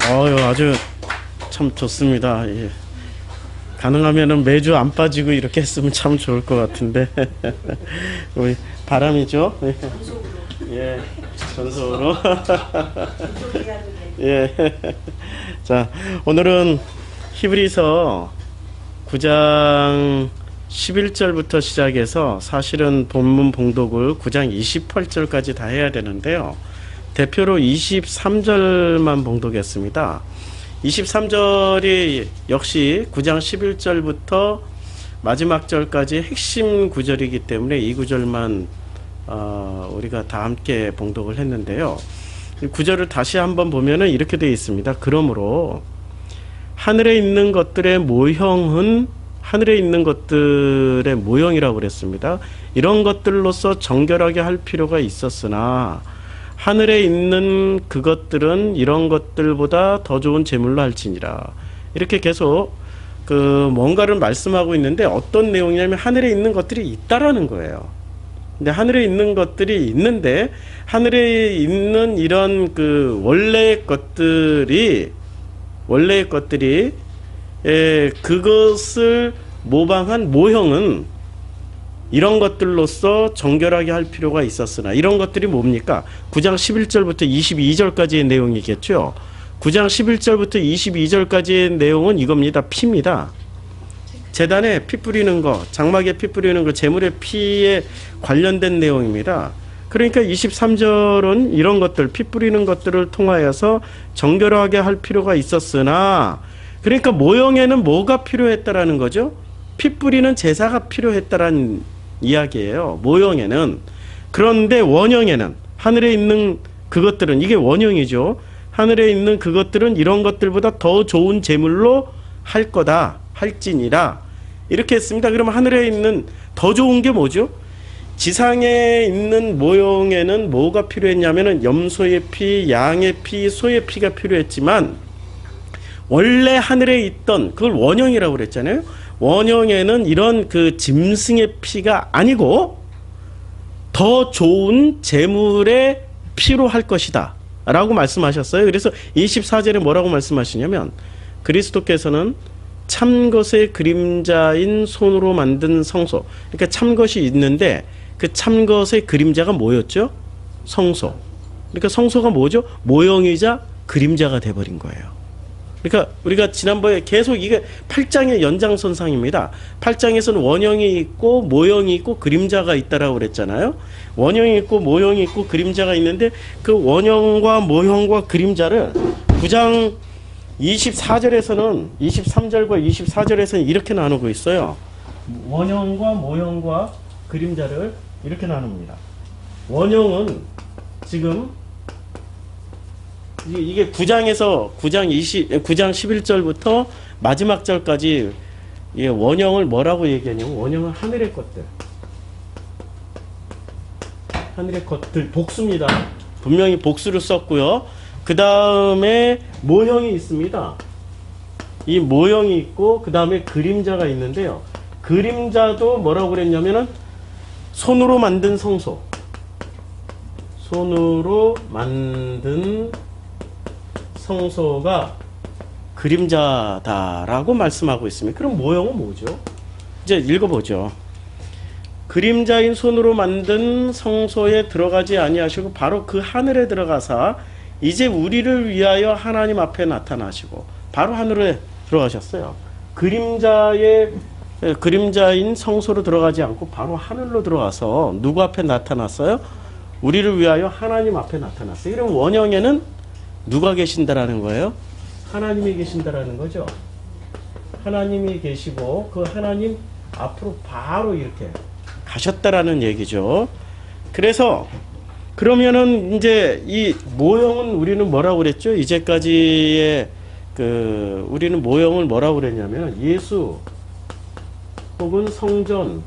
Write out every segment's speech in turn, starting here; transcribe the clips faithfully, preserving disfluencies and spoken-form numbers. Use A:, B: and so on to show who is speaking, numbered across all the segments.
A: 어유 아주 참 좋습니다. 예. 가능하면은 매주 안 빠지고 이렇게 했으면 참 좋을 것 같은데 우리 바람이죠. 예, 예. 전속으로. 예. 자, 오늘은 히브리서 구 장 십일 절부터 시작해서 사실은 본문 봉독을 구 장 이십팔 절까지 다 해야 되는데요. 대표로 이십삼 절만 봉독했습니다. 이십삼 절이 역시 구 장 십일 절부터 마지막 절까지 핵심 구절이기 때문에 이 구절만 어, 우리가 다 함께 봉독을 했는데요. 이 구절을 다시 한번 보면은 이렇게 되어 있습니다. 그러므로 하늘에 있는 것들의 모형은 하늘에 있는 것들의 모형이라고 그랬습니다. 이런 것들로서 정결하게 할 필요가 있었으나 하늘에 있는 그것들은 이런 것들보다 더 좋은 제물로 할지니라. 이렇게 계속 그 뭔가를 말씀하고 있는데 어떤 내용이냐면 하늘에 있는 것들이 있다라는 거예요. 근데 하늘에 있는 것들이 있는데 하늘에 있는 이런 그 원래의 것들이 원래의 것들이 에, 그것을 모방한 모형은 이런 것들로서 정결하게 할 필요가 있었으나 이런 것들이 뭡니까? 구 장 십일 절부터 이십이 절까지의 내용이겠죠. 구 장 십일 절부터 이십이 절까지의 내용은 이겁니다. 피입니다. 제단에 피 뿌리는 거, 장막에 피 뿌리는 거, 제물의 피에 관련된 내용입니다. 그러니까 이십삼 절은 이런 것들, 피 뿌리는 것들을 통하여서 정결하게 할 필요가 있었으나, 그러니까 모형에는 뭐가 필요했다라는 거죠? 피 뿌리는 제사가 필요했다라는 이야기예요. 모형에는. 그런데 원형에는, 하늘에 있는 그것들은, 이게 원형이죠. 하늘에 있는 그것들은 이런 것들보다 더 좋은 제물로 할 거다. 할지니라. 이렇게 했습니다. 그러면 하늘에 있는 더 좋은 게 뭐죠? 지상에 있는 모형에는 뭐가 필요했냐면은 염소의 피, 양의 피, 소의 피가 필요했지만 원래 하늘에 있던 그걸 원형이라고 그랬잖아요. 원형에는 이런 그 짐승의 피가 아니고 더 좋은 제물의 피로 할 것이다 라고 말씀하셨어요. 그래서 이십사 절에 뭐라고 말씀하시냐면 그리스도께서는 참것의 그림자인 손으로 만든 성소, 그러니까 참것이 있는데 그 참것의 그림자가 뭐였죠? 성소. 그러니까 성소가 뭐죠? 모형이자 그림자가 돼버린 거예요. 그러니까 우리가 지난번에 계속 이게 팔 장의 연장선상입니다. 팔 장에서는 원형이 있고 모형이 있고 그림자가 있다라고 그랬잖아요. 원형이 있고 모형이 있고 그림자가 있는데 그 원형과 모형과 그림자를 구 장 이십사 절에서는 이십삼 절과 이십사 절에서는 이렇게 나누고 있어요. 원형과 모형과 그림자를 이렇게 나눕니다. 원형은 지금 이게 구 장에서 구 장 이십, 구 장 십일 절부터 마지막 절까지 원형을 뭐라고 얘기하냐면 원형은 하늘의 것들. 하늘의 것들, 복수입니다. 분명히 복수를 썼고요. 그 다음에 모형이 있습니다. 이 모형이 있고 그 다음에 그림자가 있는데요. 그림자도 뭐라고 그랬냐면은 손으로 만든 성소. 손으로 만든 성소가 그림자다라고 말씀하고 있습니다. 그럼 모형은 뭐죠? 이제 읽어보죠. 그림자인 손으로 만든 성소에 들어가지 아니하시고 바로 그 하늘에 들어가사 이제 우리를 위하여 하나님 앞에 나타나시고 바로 하늘에 들어가셨어요. 그림자의 그림자인 성소로 들어가지 않고 바로 하늘로 들어가서 누구 앞에 나타났어요? 우리를 위하여 하나님 앞에 나타났어요. 그럼 원형에는 누가 계신다라는 거예요? 하나님이 계신다라는 거죠. 하나님이 계시고 그 하나님 앞으로 바로 이렇게 가셨다라는 얘기죠. 그래서 그러면은 이제 이 모형은 우리는 뭐라고 그랬죠? 이제까지의 그 우리는 모형을 뭐라고 그랬냐면 예수 혹은 성전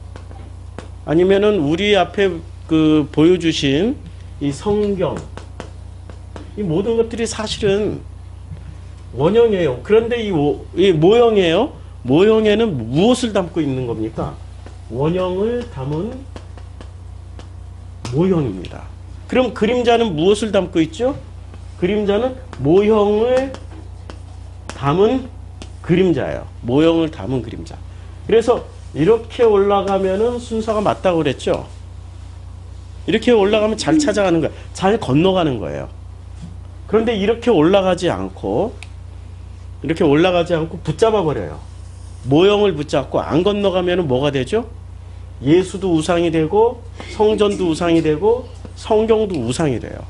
A: 아니면은 우리 앞에 그 보여주신 이 성경 이 모든 것들이 사실은 원형이에요. 그런데 이, 오, 이 모형이에요. 모형에는 무엇을 담고 있는 겁니까? 원형을 담은 모형입니다. 그럼 그림자는 무엇을 담고 있죠? 그림자는 모형을 담은 그림자예요. 모형을 담은 그림자. 그래서 이렇게 올라가면은 순서가 맞다고 그랬죠. 이렇게 올라가면 잘 찾아가는 거예요. 잘 건너가는 거예요. 그런데 이렇게 올라가지 않고 이렇게 올라가지 않고 붙잡아 버려요. 모형을 붙잡고 안 건너가면은 뭐가 되죠? 예수도 우상이 되고 성전도 우상이 되고 성경도 우상이 돼요.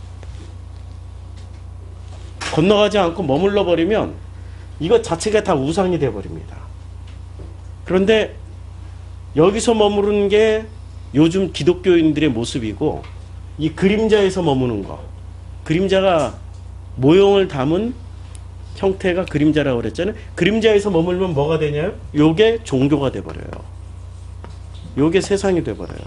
A: 건너가지 않고 머물러 버리면 이것 자체가 다 우상이 돼 버립니다. 그런데 여기서 머무르는 게 요즘 기독교인들의 모습이고 이 그림자에서 머무는 거. 그림자가 모형을 담은 형태가 그림자라고 그랬잖아요. 그림자에서 머물면 뭐가 되냐요? 요게 종교가 돼 버려요. 요게 세상이 돼 버려요.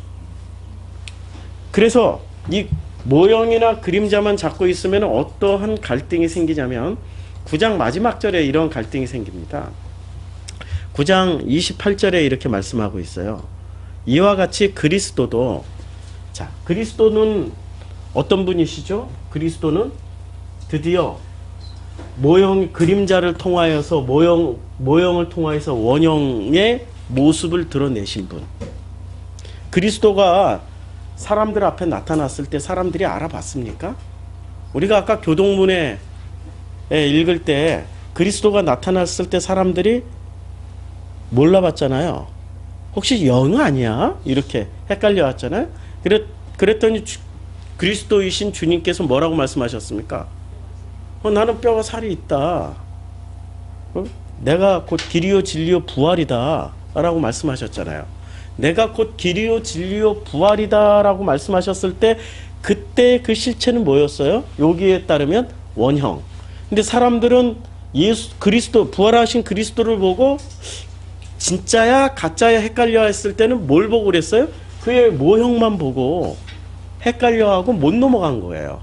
A: 그래서 이 모형이나 그림자만 잡고 있으면 어떠한 갈등이 생기냐면 구 장 마지막 절에 이런 갈등이 생깁니다. 구 장 이십팔 절에 이렇게 말씀하고 있어요. 이와 같이 그리스도도, 자, 그리스도는 어떤 분이시죠? 그리스도는 드디어 모형, 그림자를 통하여서 모형, 모형을 통하여서 원형의 모습을 드러내신 분. 그리스도가 사람들 앞에 나타났을 때 사람들이 알아봤습니까? 우리가 아까 교동문에 읽을 때 그리스도가 나타났을 때 사람들이 몰라봤잖아요. 혹시 영 아니야? 이렇게 헷갈려 왔잖아요. 그랬, 그랬더니 주, 그리스도이신 주님께서 뭐라고 말씀하셨습니까? 어, 나는 뼈가 살이 있다. 어? 내가 곧 길이요 진리요 부활이다 라고 말씀하셨잖아요. 내가 곧 길이요 진리요 부활이다 라고 말씀하셨을 때 그때 그 실체는 뭐였어요? 여기에 따르면 원형. 근데 사람들은 예수 그리스도 부활하신 그리스도를 보고 진짜야 가짜야 헷갈려 했을 때는 뭘 보고 그랬어요? 그의 모형만 보고 헷갈려하고 못 넘어간 거예요.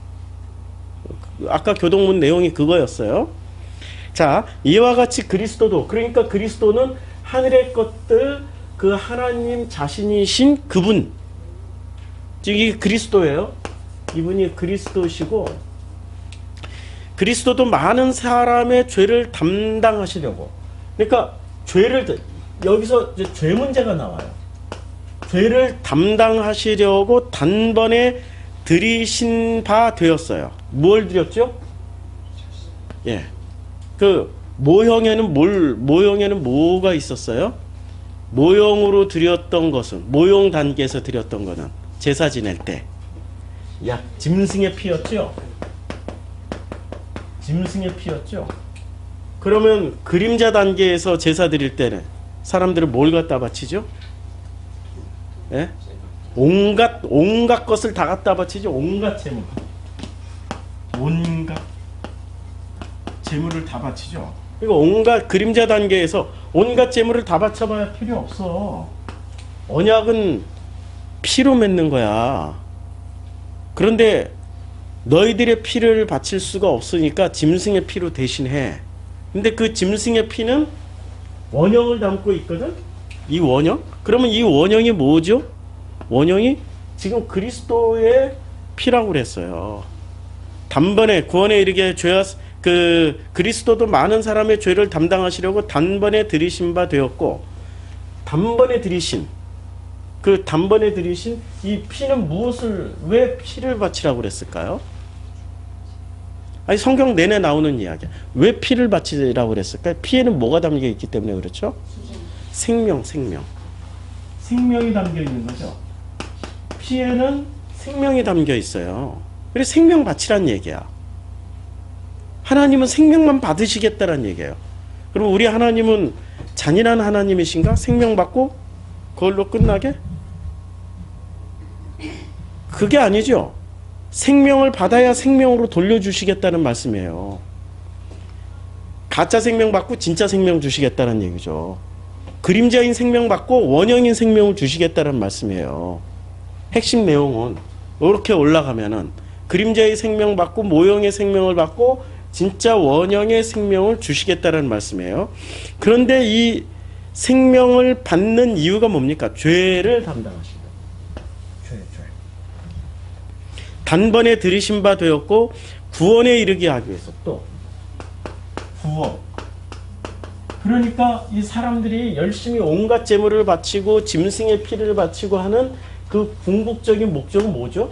A: 아까 교동문 내용이 그거였어요. 자, 이와 같이 그리스도도, 그러니까 그리스도는 하늘의 것들, 그 하나님 자신이신 그분, 즉 이 그리스도예요. 이분이 그리스도시고 그리스도도 많은 사람의 죄를 담당하시려고. 그러니까 죄를, 여기서 이제 죄 문제가 나와요. 죄를 담당하시려고 단번에 들이신 바 되었어요. 뭘 드렸죠? 예. 그 모형에는 뭘, 모형에는 뭐가 있었어요? 모형으로 드렸던 것은, 모형 단계에서 드렸던 거는 제사 지낼 때 야, 짐승의 피였죠? 짐승의 피였죠? 그러면 그림자 단계에서 제사 드릴 때는 사람들은 뭘 갖다 바치죠? 예? 온갖 온갖 것을 다 갖다 바치죠. 온갖 재물, 온갖 재물을 다 바치죠. 이거 온갖 그림자 단계에서 온갖 재물을 다 바쳐봐야 필요 없어. 언약은 피로 맺는 거야. 그런데 너희들의 피를 바칠 수가 없으니까 짐승의 피로 대신해. 근데 그 짐승의 피는 원형을 담고 있거든. 이 원형? 그러면 이 원형이 뭐죠? 원형이 지금 그리스도의 피라고 그랬어요. 단번에 구원에 이르게 죄와 그 그리스도도 많은 사람의 죄를 담당하시려고 단번에 들이신 바 되었고, 단번에 들이신 그 단번에 들이신 이 피는 무엇을, 왜 피를 바치라고 그랬을까요? 아니 성경 내내 나오는 이야기야. 왜 피를 바치라고 그랬을까요? 피에는 뭐가 담겨 있기 때문에 그렇죠? 생명, 생명. 생명이 담겨 있는 거죠. 피에는 생명이 담겨 있어요. 그래서 생명 바치란 얘기야. 하나님은 생명만 받으시겠다는 얘기예요. 그럼 우리 하나님은 잔인한 하나님이신가? 생명 받고 그걸로 끝나게? 그게 아니죠. 생명을 받아야 생명으로 돌려주시겠다는 말씀이에요. 가짜 생명 받고 진짜 생명 주시겠다는 얘기죠. 그림자인 생명 받고 원형인 생명을 주시겠다는 말씀이에요. 핵심 내용은 이렇게 올라가면은 그림자의 생명 받고 모형의 생명을 받고 진짜 원형의 생명을 주시겠다는 말씀이에요. 그런데 이 생명을 받는 이유가 뭡니까? 죄를 담당하신다. 죄, 죄. 단번에 들이신 바 되었고 구원에 이르게 하기 위해서 또 구원. 그러니까 이 사람들이 열심히 온갖 재물을 바치고 짐승의 피를 바치고 하는 그 궁극적인 목적은 뭐죠?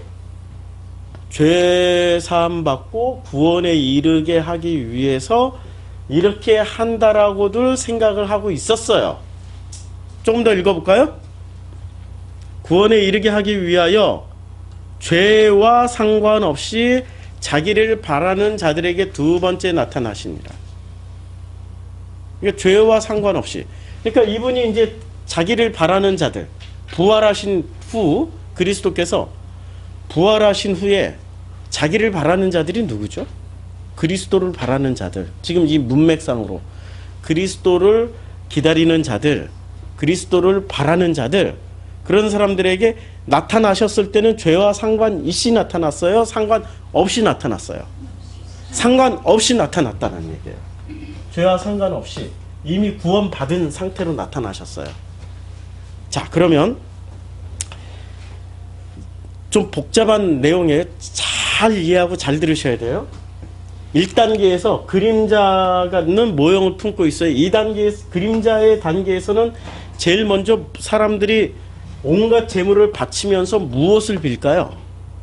A: 죄 사함 받고 구원에 이르게 하기 위해서 이렇게 한다라고들 생각을 하고 있었어요. 조금 더 읽어볼까요? 구원에 이르게 하기 위하여 죄와 상관없이 자기를 바라는 자들에게 두 번째 나타나십니다. 그러니까 죄와 상관없이. 그러니까 이분이 이제 자기를 바라는 자들, 부활하신 후 그리스도께서 부활하신 후에 자기를 바라는 자들이 누구죠? 그리스도를 바라는 자들. 지금 이 문맥상으로 그리스도를 기다리는 자들, 그리스도를 바라는 자들, 그런 사람들에게 나타나셨을 때는 죄와 상관있이 나타났어요? 상관없이 나타났어요? 상관없이 나타났다는 얘기예요. 죄와 상관없이 이미 구원받은 상태로 나타나셨어요. 자, 그러면 좀 복잡한 내용에 잘 이해하고 잘 들으셔야 돼요. 일 단계에서 그림자가 있는 모형을 품고 있어요. 이 단계, 그림자의 단계에서는 제일 먼저 사람들이 온갖 재물을 바치면서 무엇을 빌까요?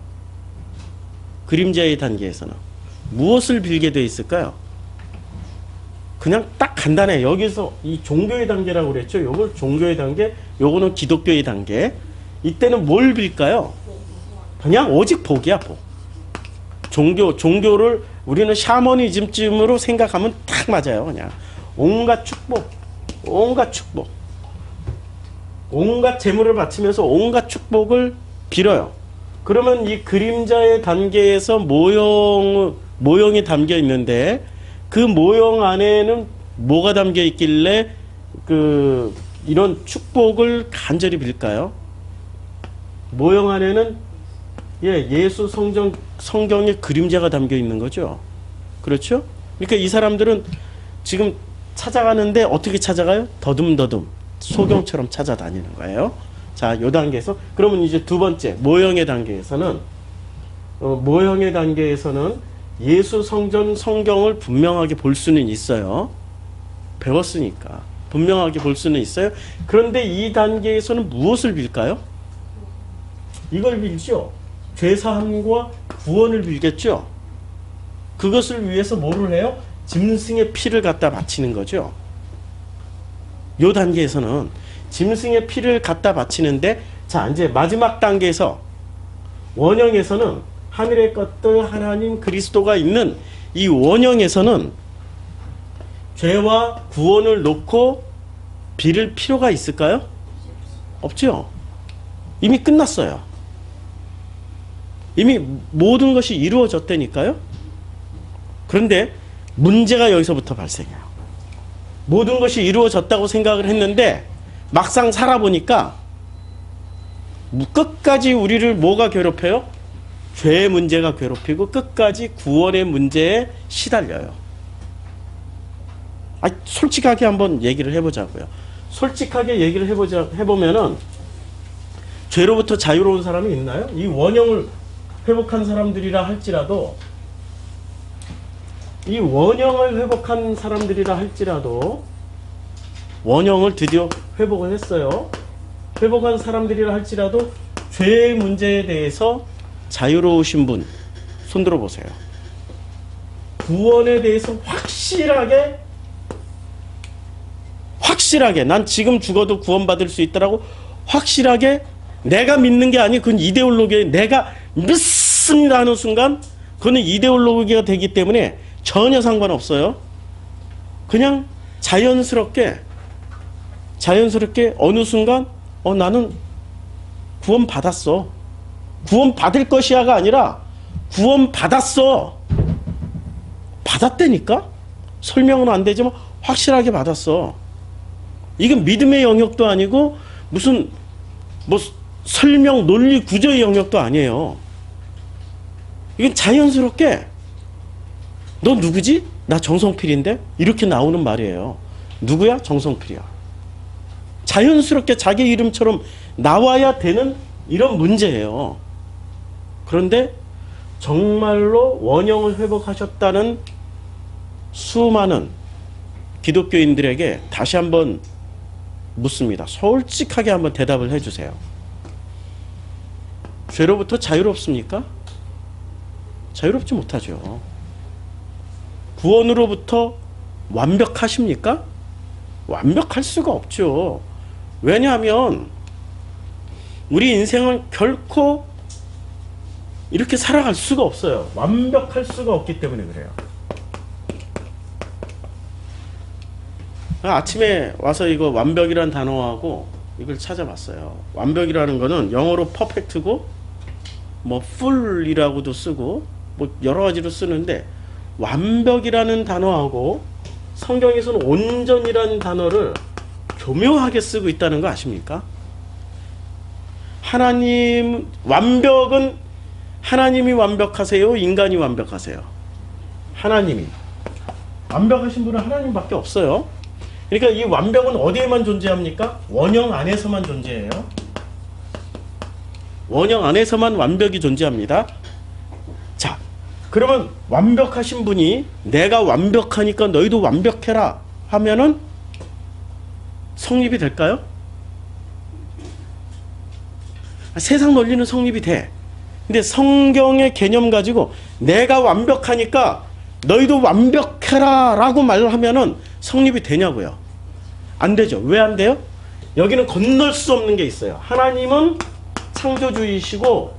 A: 그림자의 단계에서는 무엇을 빌게 돼 있을까요? 그냥 딱 간단해. 여기서 이 종교의 단계라고 그랬죠. 요걸 종교의 단계, 요거는 기독교의 단계. 이때는 뭘 빌까요? 그냥 오직 복이야, 복. 종교, 종교를 우리는 샤머니즘쯤으로 생각하면 딱 맞아요. 그냥 온갖 축복, 온갖 축복, 온갖 재물을 바치면서 온갖 축복을 빌어요. 그러면 이 그림자의 단계에서 모형, 모형이 담겨 있는데 그 모형 안에는 뭐가 담겨 있길래 그 이런 축복을 간절히 빌까요? 모형 안에는 예, 예수 성경, 성경의 그림자가 담겨 있는 거죠. 그렇죠? 그러니까 이 사람들은 지금 찾아가는데 어떻게 찾아가요? 더듬더듬 소경처럼 찾아다니는 거예요. 자, 요 단계에서 그러면 이제 두 번째 모형의 단계에서는 어, 모형의 단계에서는 예수 성전 성경을 분명하게 볼 수는 있어요. 배웠으니까 분명하게 볼 수는 있어요. 그런데 이 단계에서는 무엇을 빌까요? 이걸 빌죠. 죄사함과 구원을 빌겠죠. 그것을 위해서 뭐를 해요? 짐승의 피를 갖다 바치는 거죠. 요 단계에서는 짐승의 피를 갖다 바치는데, 자, 이제 마지막 단계에서 원형에서는 하늘의 것들 하나님 그리스도가 있는 이 원형에서는 죄와 구원을 놓고 빌을 필요가 있을까요? 없죠. 이미 끝났어요. 이미 모든 것이 이루어졌다니까요. 그런데 문제가 여기서부터 발생해요. 모든 것이 이루어졌다고 생각을 했는데 막상 살아보니까 끝까지 우리를 뭐가 괴롭혀요? 죄의 문제가 괴롭히고 끝까지 구원의 문제에 시달려요. 아, 솔직하게 한번 얘기를 해보자고요. 솔직하게 얘기를 해보자, 해보면은 죄로부터 자유로운 사람이 있나요? 이 원형을 회복한 사람들이라 할지라도 이 원형을 회복한 사람들이라 할지라도 원형을 드디어 회복을 했어요. 회복한 사람들이라 할지라도 죄의 문제에 대해서 자유로우신 분 손들어 보세요. 구원에 대해서 확실하게 확실하게 난 지금 죽어도 구원받을 수 있다라고 확실하게 내가 믿는 게 아니고 그건 이데올로기에 내가 믿습니다 하는 순간 그거는 이데올로기가 되기 때문에 전혀 상관없어요. 그냥 자연스럽게 자연스럽게 어느 순간 어 나는 구원 받았어. 구원 받을 것이야가 아니라 구원 받았어. 받았다니까? 설명은 안 되지만 확실하게 받았어. 이건 믿음의 영역도 아니고 무슨 뭐 설명, 논리, 구조의 영역도 아니에요. 이건 자연스럽게 너 누구지? 나 정성필인데? 이렇게 나오는 말이에요. 누구야? 정성필이야. 자연스럽게 자기 이름처럼 나와야 되는 이런 문제예요. 그런데 정말로 원형을 회복하셨다는 수많은 기독교인들에게 다시 한번 묻습니다. 솔직하게 한번 대답을 해주세요. 죄로부터 자유롭습니까? 자유롭지 못하죠. 구원으로부터 완벽하십니까? 완벽할 수가 없죠. 왜냐하면 우리 인생은 결코 이렇게 살아갈 수가 없어요. 완벽할 수가 없기 때문에 그래요. 아침에 와서 이거 완벽이라는 단어하고 이걸 찾아봤어요. 완벽이라는 거는 영어로 퍼펙트고 뭐 ful이라고도 쓰고 뭐 여러 가지로 쓰는데, 완벽이라는 단어하고 성경에서는 온전이라는 단어를 교묘하게 쓰고 있다는 거 아십니까? 하나님, 완벽은 하나님이 완벽하세요? 인간이 완벽하세요? 하나님이. 완벽하신 분은 하나님밖에 없어요. 그러니까 이 완벽은 어디에만 존재합니까? 원형 안에서만 존재해요. 원형 안에서만 완벽이 존재합니다. 자, 그러면 완벽하신 분이 내가 완벽하니까 너희도 완벽해라 하면은 성립이 될까요? 세상 논리는 성립이 돼. 근데 성경의 개념 가지고 내가 완벽하니까 너희도 완벽해라 라고 말을 하면은 성립이 되냐고요? 안 되죠. 왜 안 돼요? 여기는 건널 수 없는 게 있어요. 하나님은 창조주이시고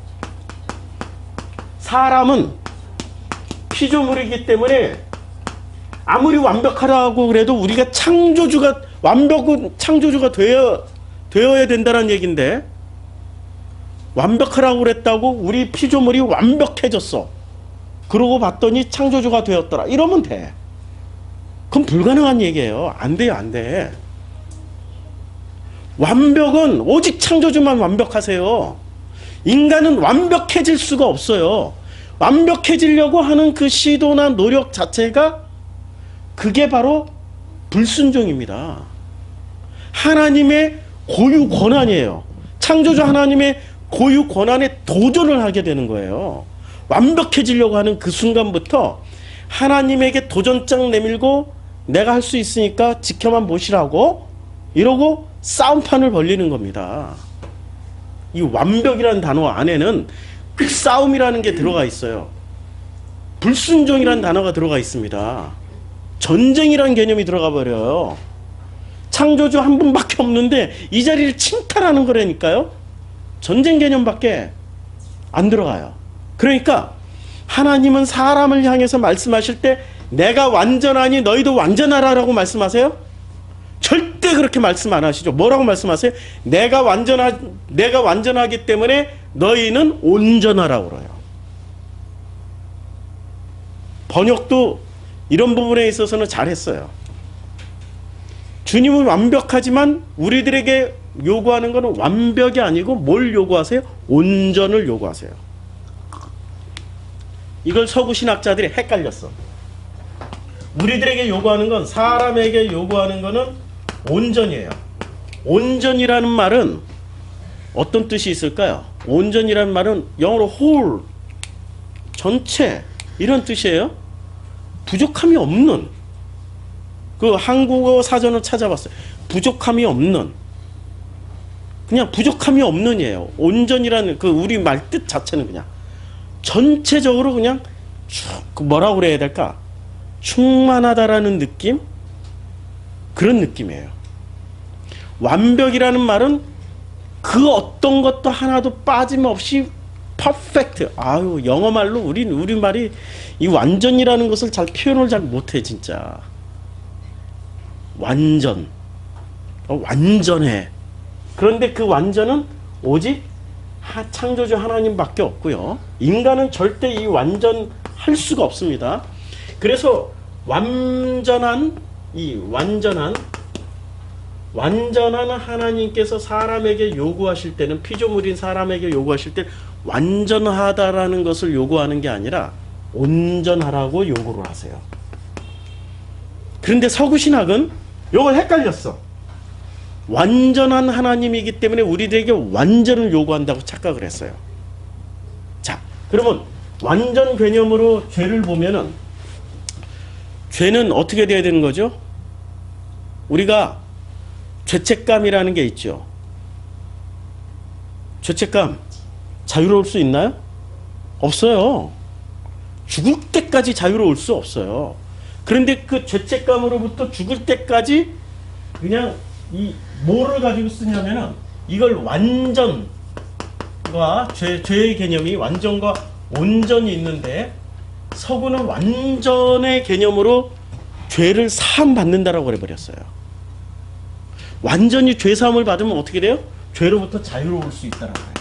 A: 사람은 피조물이기 때문에 아무리 완벽하라고 그래도 우리가 창조주가, 완벽한 창조주가 되어, 되어야 된다는 얘기인데, 완벽하라고 그랬다고 우리 피조물이 완벽해졌어. 그러고 봤더니 창조주가 되었더라. 이러면 돼. 그건 불가능한 얘기예요. 안 돼요, 안 돼. 완벽은 오직 창조주만 완벽하세요. 인간은 완벽해질 수가 없어요. 완벽해지려고 하는 그 시도나 노력 자체가 그게 바로 불순종입니다. 하나님의 고유 권한이에요. 창조주 하나님의 고유 권한에 도전을 하게 되는 거예요. 완벽해지려고 하는 그 순간부터 하나님에게 도전장 내밀고 내가 할 수 있으니까 지켜만 보시라고 이러고 싸움판을 벌리는 겁니다. 이 완벽이라는 단어 안에는 그 싸움이라는 게 들어가 있어요. 불순종이라는 단어가 들어가 있습니다. 전쟁이라는 개념이 들어가 버려요. 창조주 한 분밖에 없는데 이 자리를 침탈하는 거라니까요. 전쟁 개념밖에 안 들어가요. 그러니까 하나님은 사람을 향해서 말씀하실 때 내가 완전하니 너희도 완전하라라고 말씀하세요? 절대 그렇게 말씀 안 하시죠. 뭐라고 말씀하세요? 내가 완전하, 내가 완전하기 때문에 너희는 온전하라고 그래요. 번역도 이런 부분에 있어서는 잘했어요. 주님은 완벽하지만 우리들에게 요구하는 것은 완벽이 아니고 뭘 요구하세요? 온전을 요구하세요. 이걸 서구 신학자들이 헷갈렸어. 우리들에게 요구하는 건, 사람에게 요구하는 거는 온전이에요. 온전이라는 말은 어떤 뜻이 있을까요? 온전이라는 말은 영어로 whole, 전체 이런 뜻이에요. 부족함이 없는, 그 한국어 사전을 찾아봤어요. 부족함이 없는, 그냥 부족함이 없는이에요. 온전이라는 그 우리 말 뜻 자체는 그냥 전체적으로 그냥 쭉 뭐라고 그래야 될까? 충만하다라는 느낌? 그런 느낌이에요. 완벽이라는 말은 그 어떤 것도 하나도 빠짐없이 퍼펙트. 아유, 영어 말로 우린 우리말이 이 완전이라는 것을 잘 표현을 잘 못해 진짜. 완전. 어, 완전해. 그런데 그 완전은 오직 창조주 하나님밖에 없고요. 인간은 절대 이 완전할 수가 없습니다. 그래서 완전한 이 완전한 완전한 하나님께서 사람에게 요구하실 때는, 피조물인 사람에게 요구하실 때 완전하다라는 것을 요구하는 게 아니라 온전하라고 요구를 하세요. 그런데 서구신학은 이걸 헷갈렸어. 완전한 하나님이기 때문에 우리들에게 완전을 요구한다고 착각을 했어요. 자, 그러면 완전 개념으로 죄를 보면은 죄는 어떻게 돼야 되는 거죠? 우리가 죄책감이라는 게 있죠. 죄책감 자유로울 수 있나요? 없어요. 죽을 때까지 자유로울 수 없어요. 그런데 그 죄책감으로부터 죽을 때까지 그냥 이 뭐를 가지고 쓰냐면은 이걸 완전과 죄, 죄의 개념이 완전과 온전이 있는데 서구는 완전의 개념으로 죄를 사함 받는다라고 해버렸어요. 완전히 죄 사함을 받으면 어떻게 돼요? 죄로부터 자유로울 수 있다라고 해요.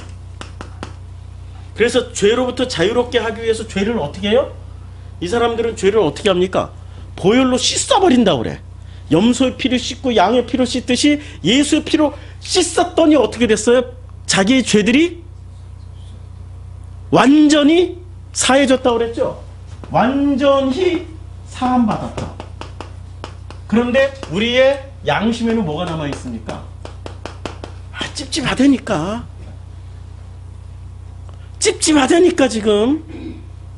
A: 그래서 죄로부터 자유롭게 하기 위해서 죄를 어떻게 해요? 이 사람들은 죄를 어떻게 합니까? 보혈로 씻어버린다고 그래. 염소의 피를 씻고 양의 피로 씻듯이 예수의 피로 씻었더니 어떻게 됐어요? 자기의 죄들이 완전히 사해졌다고 그랬죠? 완전히 사함받았다. 그런데 우리의 양심에는 뭐가 남아있습니까? 아, 찝찝하다니까. 찝찝하다니까 지금.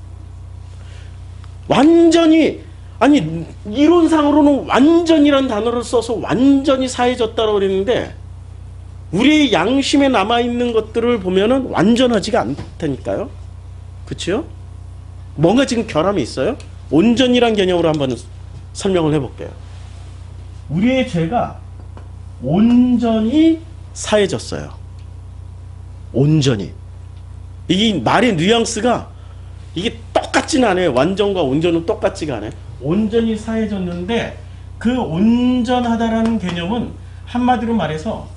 A: 완전히, 아니 이론상으로는 완전이란 단어를 써서 완전히 사해졌다고 그랬는데 우리의 양심에 남아있는 것들을 보면은 완전하지가 않다니까요. 그렇죠? 뭔가 지금 결함이 있어요? 온전이란 개념으로 한번 설명을 해볼게요. 우리의 죄가 온전히 사해졌어요. 온전히. 이 말의 뉘앙스가 이게 똑같지는 않아요. 완전과 온전은 똑같지가 않아요. 온전히 사해졌는데 그 온전하다라는 개념은 한마디로 말해서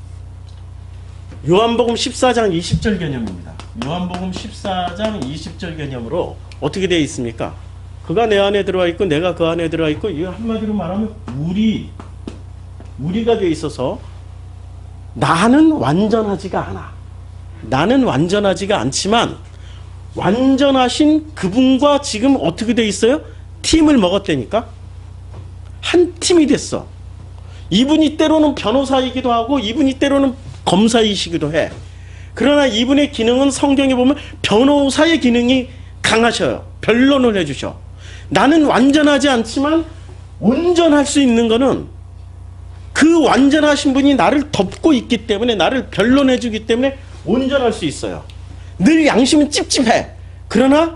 A: 요한복음 십사 장 이십 절 개념입니다. 요한복음 십사 장 이십 절 개념으로 어떻게 되어 있습니까? 그가 내 안에 들어와 있고 내가 그 안에 들어와 있고 이 한마디로 말하면 우리 우리가 되어 있어서 나는 완전하지가 않아. 나는 완전하지가 않지만 완전하신 그분과 지금 어떻게 되어 있어요? 팀을 먹었다니까? 한 팀이 됐어. 이분이 때로는 변호사이기도 하고 이분이 때로는 검사이시기도 해. 그러나 이분의 기능은 성경에 보면 변호사의 기능이 강하셔요. 변론을 해주셔. 나는 완전하지 않지만 온전할 수 있는 거는 그 완전하신 분이 나를 덮고 있기 때문에 나를 변론해 주기 때문에 온전할 수 있어요. 늘 양심은 찝찝해. 그러나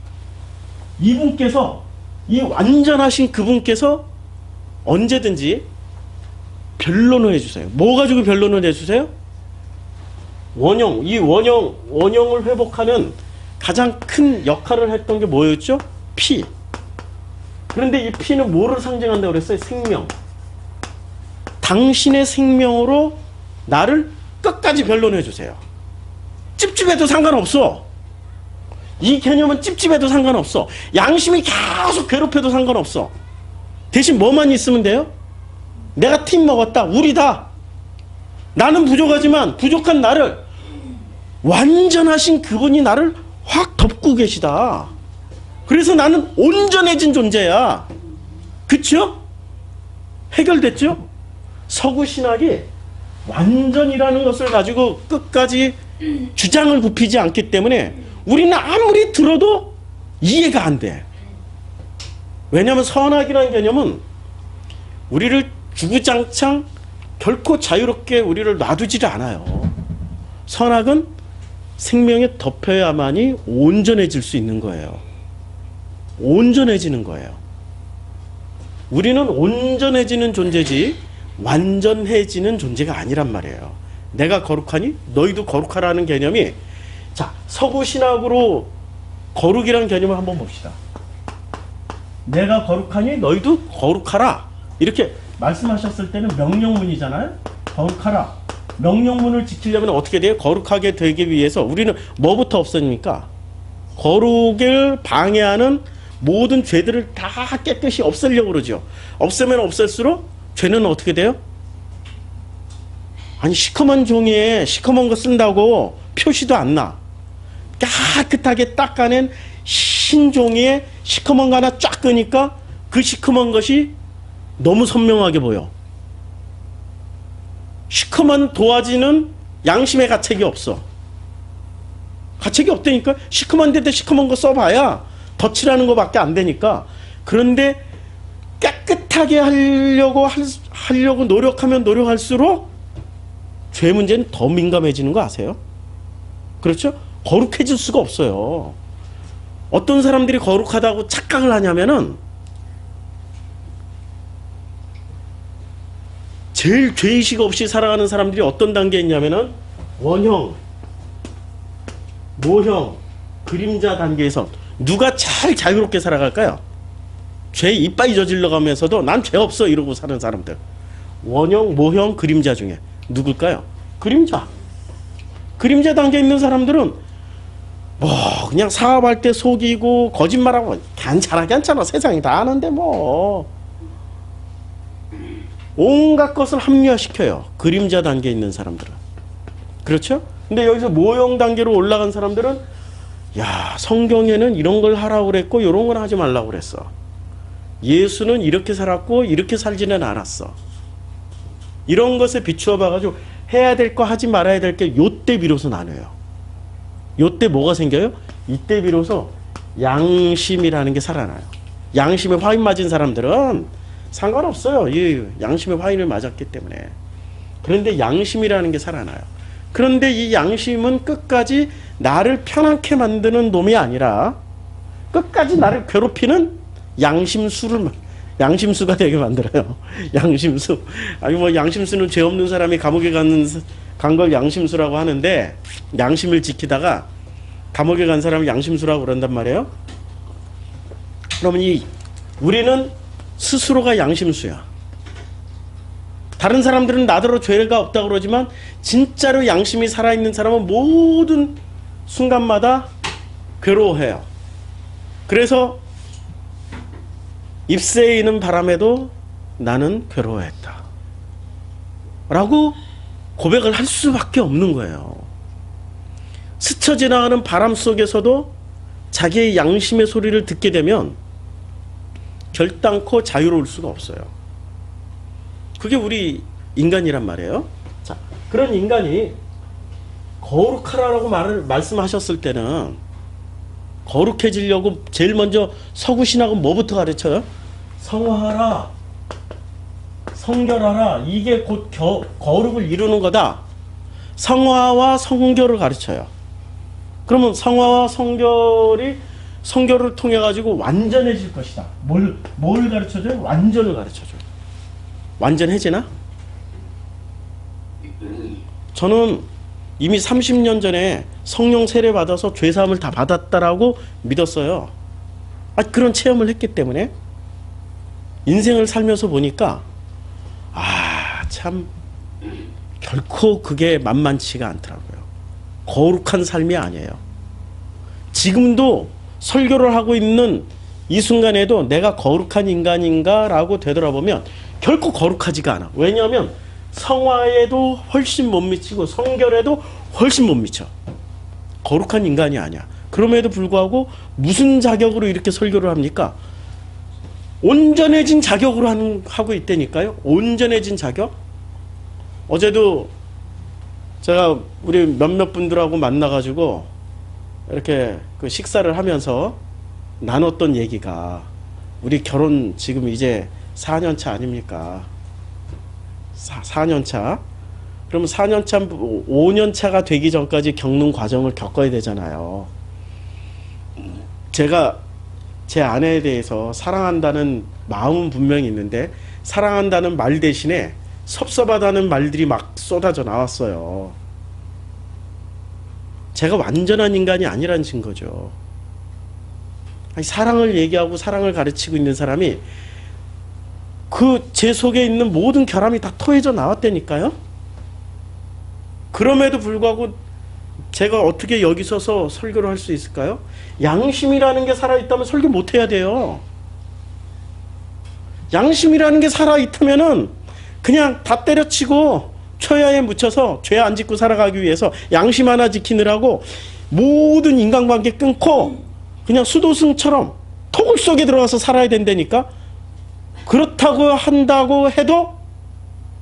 A: 이분께서 이 완전하신 그분께서 언제든지 변론을 해주세요. 뭐 가지고 변론을 해주세요? 원형. 이 원형, 원형을 회복하는 가장 큰 역할을 했던 게 뭐였죠? 피. 그런데 이 피는 뭐를 상징한다고 그랬어요? 생명. 당신의 생명으로 나를 끝까지 변론해 주세요. 찝찝해도 상관없어. 이 개념은 찝찝해도 상관없어. 양심이 계속 괴롭혀도 상관없어. 대신 뭐만 있으면 돼요? 내가 팀 먹었다. 우리다. 나는 부족하지만 부족한 나를 완전하신 그분이 나를 확 덮고 계시다. 그래서 나는 온전해진 존재야. 그쵸? 해결됐죠? 서구 신학이 완전이라는 것을 가지고 끝까지 주장을 굽히지 않기 때문에 우리는 아무리 들어도 이해가 안 돼. 왜냐하면 선악이라는 개념은 우리를 주구장창 결코 자유롭게 우리를 놔두지를 않아요. 선악은 생명에 덮여야만이 온전해질 수 있는 거예요. 온전해지는 거예요. 우리는 온전해지는 존재지 완전해지는 존재가 아니란 말이에요. 내가 거룩하니 너희도 거룩하라는 개념이, 자, 서구 신학으로 거룩이라는 개념을 한번 봅시다. 내가 거룩하니 너희도 거룩하라. 이렇게 말씀하셨을 때는 명령문이잖아요. 거룩하라. 명령문을 지키려면 어떻게 돼요? 거룩하게 되기 위해서 우리는 뭐부터 없애니까? 거룩을 방해하는 모든 죄들을 다 깨끗이 없애려고 그러죠. 없애면 없앨수록 죄는 어떻게 돼요? 아니, 시커먼 종이에 시커먼 거 쓴다고 표시도 안 나. 깨끗하게 닦아낸 흰 종이에 시커먼 거 하나 쫙 끄니까 그 시커먼 것이 너무 선명하게 보여. 시커먼 도화지는 양심의 가책이 없어. 가책이 없다니까. 시커먼 데다 시커먼 거 써봐야 덧칠하는 거밖에 안 되니까. 그런데 깨끗하게 하려고 할, 하려고 노력하면 노력할수록 죄 문제는 더 민감해지는 거 아세요? 그렇죠? 거룩해질 수가 없어요. 어떤 사람들이 거룩하다고 착각을 하냐면은 제일 죄의식 없이 살아가는 사람들이 어떤 단계에 있냐면은 원형, 모형, 그림자 단계에서 누가 잘 자유롭게 살아갈까요? 죄 이빠이 저질러 가면서도 난 죄 없어 이러고 사는 사람들. 원형, 모형, 그림자 중에 누굴까요? 그림자. 그림자 단계에 있는 사람들은 뭐 그냥 사업할 때 속이고 거짓말하고 괜찮아 괜찮아 세상이 다 아는데 뭐 온갖 것을 합리화시켜요. 그림자 단계에 있는 사람들은. 그렇죠? 근데 여기서 모형 단계로 올라간 사람들은 야 성경에는 이런 걸 하라고 그랬고 이런 걸 하지 말라고 그랬어. 예수는 이렇게 살았고 이렇게 살지는 않았어. 이런 것에 비추어 봐가지고 해야 될 거 하지 말아야 될 게 요때 비로소 나눠요. 요때 뭐가 생겨요? 이때 비로소 양심이라는 게 살아나요. 양심에 화인 맞은 사람들은 상관없어요. 이 양심에 화인을 맞았기 때문에. 그런데 양심이라는 게 살아나요. 그런데 이 양심은 끝까지 나를 편안케 만드는 놈이 아니라 끝까지 나를 괴롭히는 양심수를 양심수가 되게 만들어요. 양심수. 아니 뭐 양심수는 죄 없는 사람이 감옥에 가는 간 걸 양심수라고 하는데 양심을 지키다가 감옥에 간 사람을 양심수라고 그런단 말이에요. 그러면 이 우리는 스스로가 양심수야. 다른 사람들은 나더러 죄가 없다고 그러지만 진짜로 양심이 살아있는 사람은 모든 순간마다 괴로워해요. 그래서 잎새에 있는 바람에도 나는 괴로워했다 라고 고백을 할 수밖에 없는 거예요. 스쳐 지나가는 바람 속에서도 자기의 양심의 소리를 듣게 되면 결단코 자유로울 수가 없어요. 그게 우리 인간이란 말이에요. 자, 그런 인간이 거룩하라고 말을 말씀하셨을 때는 거룩해지려고 제일 먼저 서구신학은 뭐부터 가르쳐요? 성화하라, 성결하라. 이게 곧 겨, 거룩을 이루는 거다. 성화와 성결을 가르쳐요. 그러면 성화와 성결이 성결을 통해 가지고 완전해질 것이다. 뭘, 뭘 가르쳐줘요? 완전을 가르쳐줘요. 완전해지나? 저는 이미 삼십 년 전에 성령 세례 받아서 죄사함을 다 받았다라고 믿었어요. 아, 그런 체험을 했기 때문에 인생을 살면서 보니까 아, 참 결코 그게 만만치가 않더라고요. 거룩한 삶이 아니에요. 지금도 설교를 하고 있는 이 순간에도 내가 거룩한 인간인가 라고 되돌아보면 결코 거룩하지가 않아. 왜냐하면 성화에도 훨씬 못 미치고 성결에도 훨씬 못 미쳐. 거룩한 인간이 아니야. 그럼에도 불구하고 무슨 자격으로 이렇게 설교를 합니까? 온전해진 자격으로 하는, 하고 있다니까요. 온전해진 자격. 어제도 제가 우리 몇몇 분들하고 만나가지고 이렇게 그 식사를 하면서 나눴던 얘기가 우리 결혼 지금 이제 사 년 차 아닙니까? 사 년 차. 그러면 사 년 차, 오 년 차가 되기 전까지 겪는 과정을 겪어야 되잖아요. 제가 제 아내에 대해서 사랑한다는 마음은 분명히 있는데 사랑한다는 말 대신에 섭섭하다는 말들이 막 쏟아져 나왔어요. 제가 완전한 인간이 아니라는 증거죠. 아니, 사랑을 얘기하고 사랑을 가르치고 있는 사람이 그 제 속에 있는 모든 결함이 다 토해져 나왔다니까요. 그럼에도 불구하고 제가 어떻게 여기 서서 설교를 할 수 있을까요? 양심이라는 게 살아있다면 설교 못해야 돼요. 양심이라는 게 살아있다면은 그냥 다 때려치고 초야에 묻혀서 죄 안 짓고 살아가기 위해서 양심 하나 지키느라고 모든 인간관계 끊고 그냥 수도승처럼 토굴 속에 들어가서 살아야 된다니까. 그렇다고 한다고 해도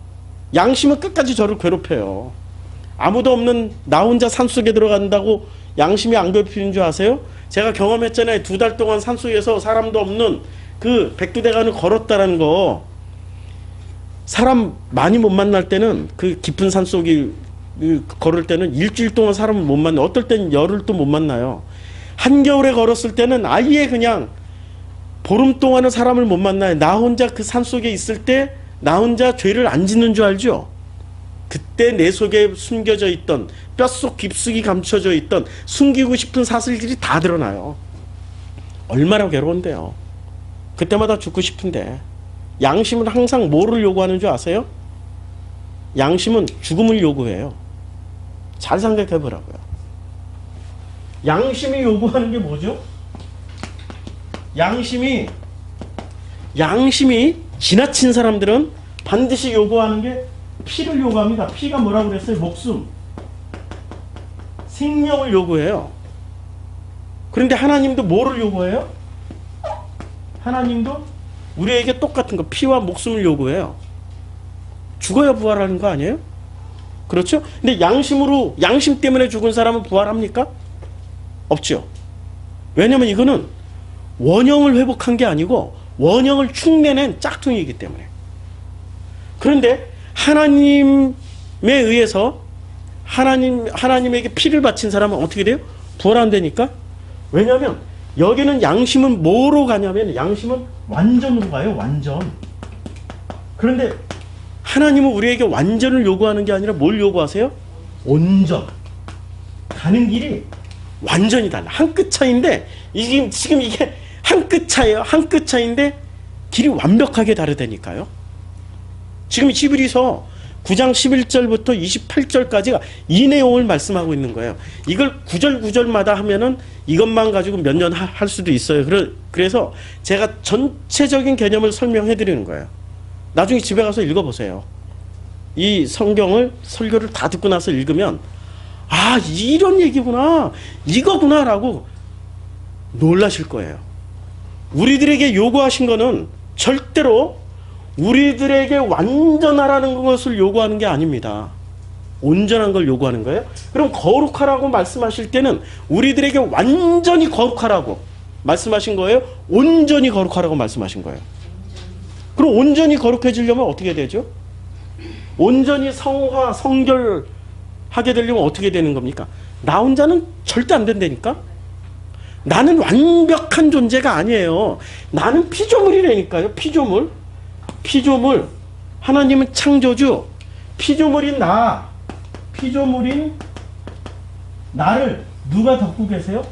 A: 양심은 끝까지 저를 괴롭혀요. 아무도 없는 나 혼자 산속에 들어간다고 양심이 안 괴롭히는 줄 아세요? 제가 경험했잖아요. 두 달 동안 산속에서 사람도 없는 그 백두대간을 걸었다라는 거. 사람 많이 못 만날 때는 그 깊은 산속이 걸을 때는 일주일 동안 사람을 못 만나요. 어떨 때는 열흘도 못 만나요. 한겨울에 걸었을 때는 아예 그냥 보름 동안은 사람을 못 만나요. 나 혼자 그 산속에 있을 때 나 혼자 죄를 안 짓는 줄 알죠? 그때 내 속에 숨겨져 있던 뼛속 깊숙이 감춰져 있던 숨기고 싶은 사슬들이 다 드러나요. 얼마나 괴로운데요. 그때마다 죽고 싶은데. 양심은 항상 뭐를 요구하는 줄 아세요? 양심은 죽음을 요구해요. 잘 생각해 보라고요. 양심이 요구하는 게 뭐죠? 양심이 양심이 지나친 사람들은 반드시 요구하는 게 피를 요구합니다. 피가 뭐라고 그랬어요? 목숨. 생명을 요구해요. 그런데 하나님도 뭐를 요구해요? 하나님도 우리에게 똑같은 거 피와 목숨을 요구해요. 죽어야 부활하는 거 아니에요? 그렇죠? 근데 양심으로 양심 때문에 죽은 사람은 부활합니까? 없죠. 왜냐면 이거는 원형을 회복한 게 아니고 원형을 흉내낸 짝퉁이기 때문에. 그런데 하나님에 의해서 하나님, 하나님에게 피를 바친 사람은 어떻게 돼요? 부활 안 되니까? 왜냐하면 여기는 양심은 뭐로 가냐면 양심은 완전으로 가요. 완전. 그런데 하나님은 우리에게 완전을 요구하는 게 아니라 뭘 요구하세요? 온전. 가는 길이 완전히 달라. 한 끗 차이인데 이게 지금 이게 한 끗 차이에요. 한 끗 차이인데 길이 완벽하게 다르다니까요. 지금 히브리서 구 장 십일 절부터 이십팔 절까지가 이 내용을 말씀하고 있는 거예요. 이걸 구절 구절마다 하면은 이것만 가지고 몇 년 할 수도 있어요. 그래서 제가 전체적인 개념을 설명해 드리는 거예요. 나중에 집에 가서 읽어보세요. 이 성경을 설교를 다 듣고 나서 읽으면 아 이런 얘기구나 이거구나 라고 놀라실 거예요. 우리들에게 요구하신 거는 절대로 우리들에게 완전하라는 것을 요구하는 게 아닙니다. 온전한 걸 요구하는 거예요. 그럼 거룩하라고 말씀하실 때는 우리들에게 완전히 거룩하라고 말씀하신 거예요? 온전히 거룩하라고 말씀하신 거예요? 그럼 온전히 거룩해지려면 어떻게 되죠? 온전히 성화, 성결하게 되려면 어떻게 되는 겁니까? 나 혼자는 절대 안 된다니까? 나는 완벽한 존재가 아니에요. 나는 피조물이라니까요. 피조물. 피조물. 하나님은 창조주. 피조물인 나. 피조물인 나를 누가 덮고 계세요?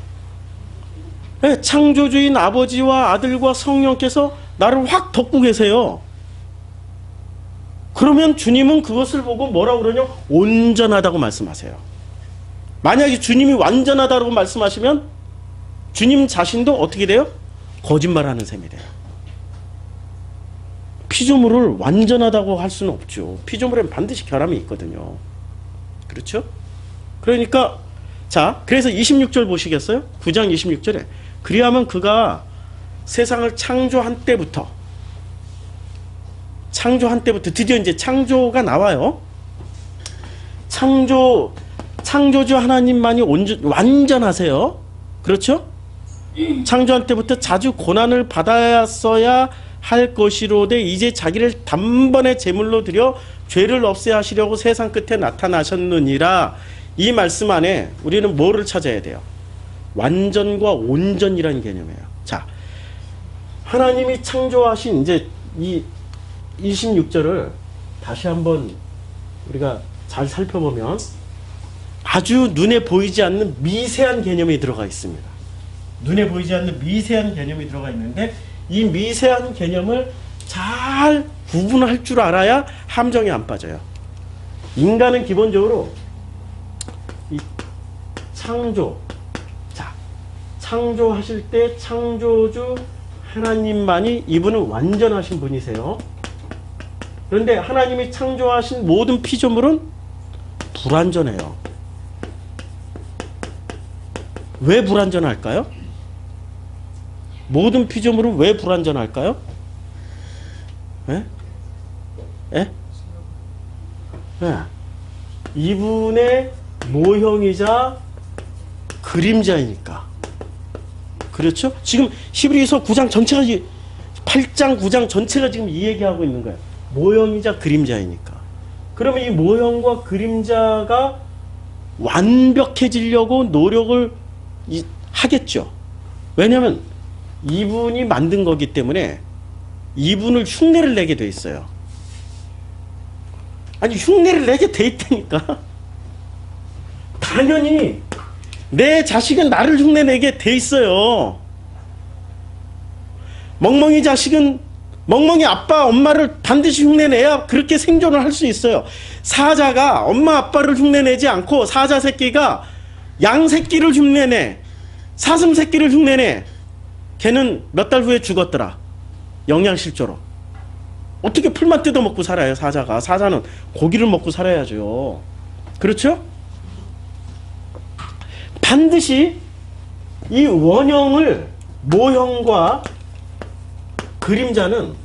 A: 네, 창조주인 아버지와 아들과 성령께서 나를 확 덮고 계세요. 그러면 주님은 그것을 보고 뭐라고 그러냐? 온전하다고 말씀하세요. 만약에 주님이 완전하다고 말씀하시면 주님 자신도 어떻게 돼요? 거짓말하는 셈이 돼요. 피조물을 완전하다고 할 수는 없죠. 피조물에는 반드시 결함이 있거든요. 그렇죠? 그러니까 자, 그래서 이십육 절 보시겠어요? 구 장 이십육 절에 그리하면 그가 세상을 창조한 때부터 창조한 때부터 드디어 이제 창조가 나와요. 창조 창조주 하나님만이 온전, 완전하세요. 그렇죠? 창조한 때부터 자주 고난을 받았어야 할 것이로되 이제 자기를 단번에 제물로 드려 죄를 없애야 하시려고 세상 끝에 나타나셨느니라. 이 말씀 안에 우리는 뭐를 찾아야 돼요? 완전과 온전이라는 개념이에요. 자, 하나님이 창조하신 이제 이 이십육 절을 다시 한번 우리가 잘 살펴보면 아주 눈에 보이지 않는 미세한 개념이 들어가 있습니다. 눈에 보이지 않는 미세한 개념이 들어가 있는데 이 미세한 개념을 잘 구분할 줄 알아야 함정에 안 빠져요. 인간은 기본적으로 이 창조, 자, 창조하실 때 창조주 하나님만이 이분은 완전하신 분이세요. 그런데 하나님이 창조하신 모든 피조물은 불완전해요. 왜 불완전할까요? 모든 피조물은 왜 불완전할까요? 예? 예? 예. 이분의 모형이자 그림자이니까. 그렇죠? 지금 히브리서 구 장 전체가, 팔 장, 구 장 전체가 지금 이 얘기하고 있는 거예요. 모형이자 그림자이니까. 그러면 이 모형과 그림자가 완벽해지려고 노력을 하겠죠. 왜냐하면 이분이 만든 거기 때문에 이분을 흉내를 내게 돼 있어요. 아니, 흉내를 내게 돼 있다니까. 당연히 내 자식은 나를 흉내내게 돼 있어요. 멍멍이 자식은 멍멍이 아빠 엄마를 반드시 흉내내야 그렇게 생존을 할 수 있어요. 사자가 엄마 아빠를 흉내내지 않고 사자 새끼가 양 새끼를 흉내내, 사슴 새끼를 흉내내. 걔는 몇 달 후에 죽었더라. 영양실조로. 어떻게 풀만 뜯어먹고 살아요, 사자가. 사자는 고기를 먹고 살아야죠. 그렇죠? 반드시 이 원형을, 모형과 그림자는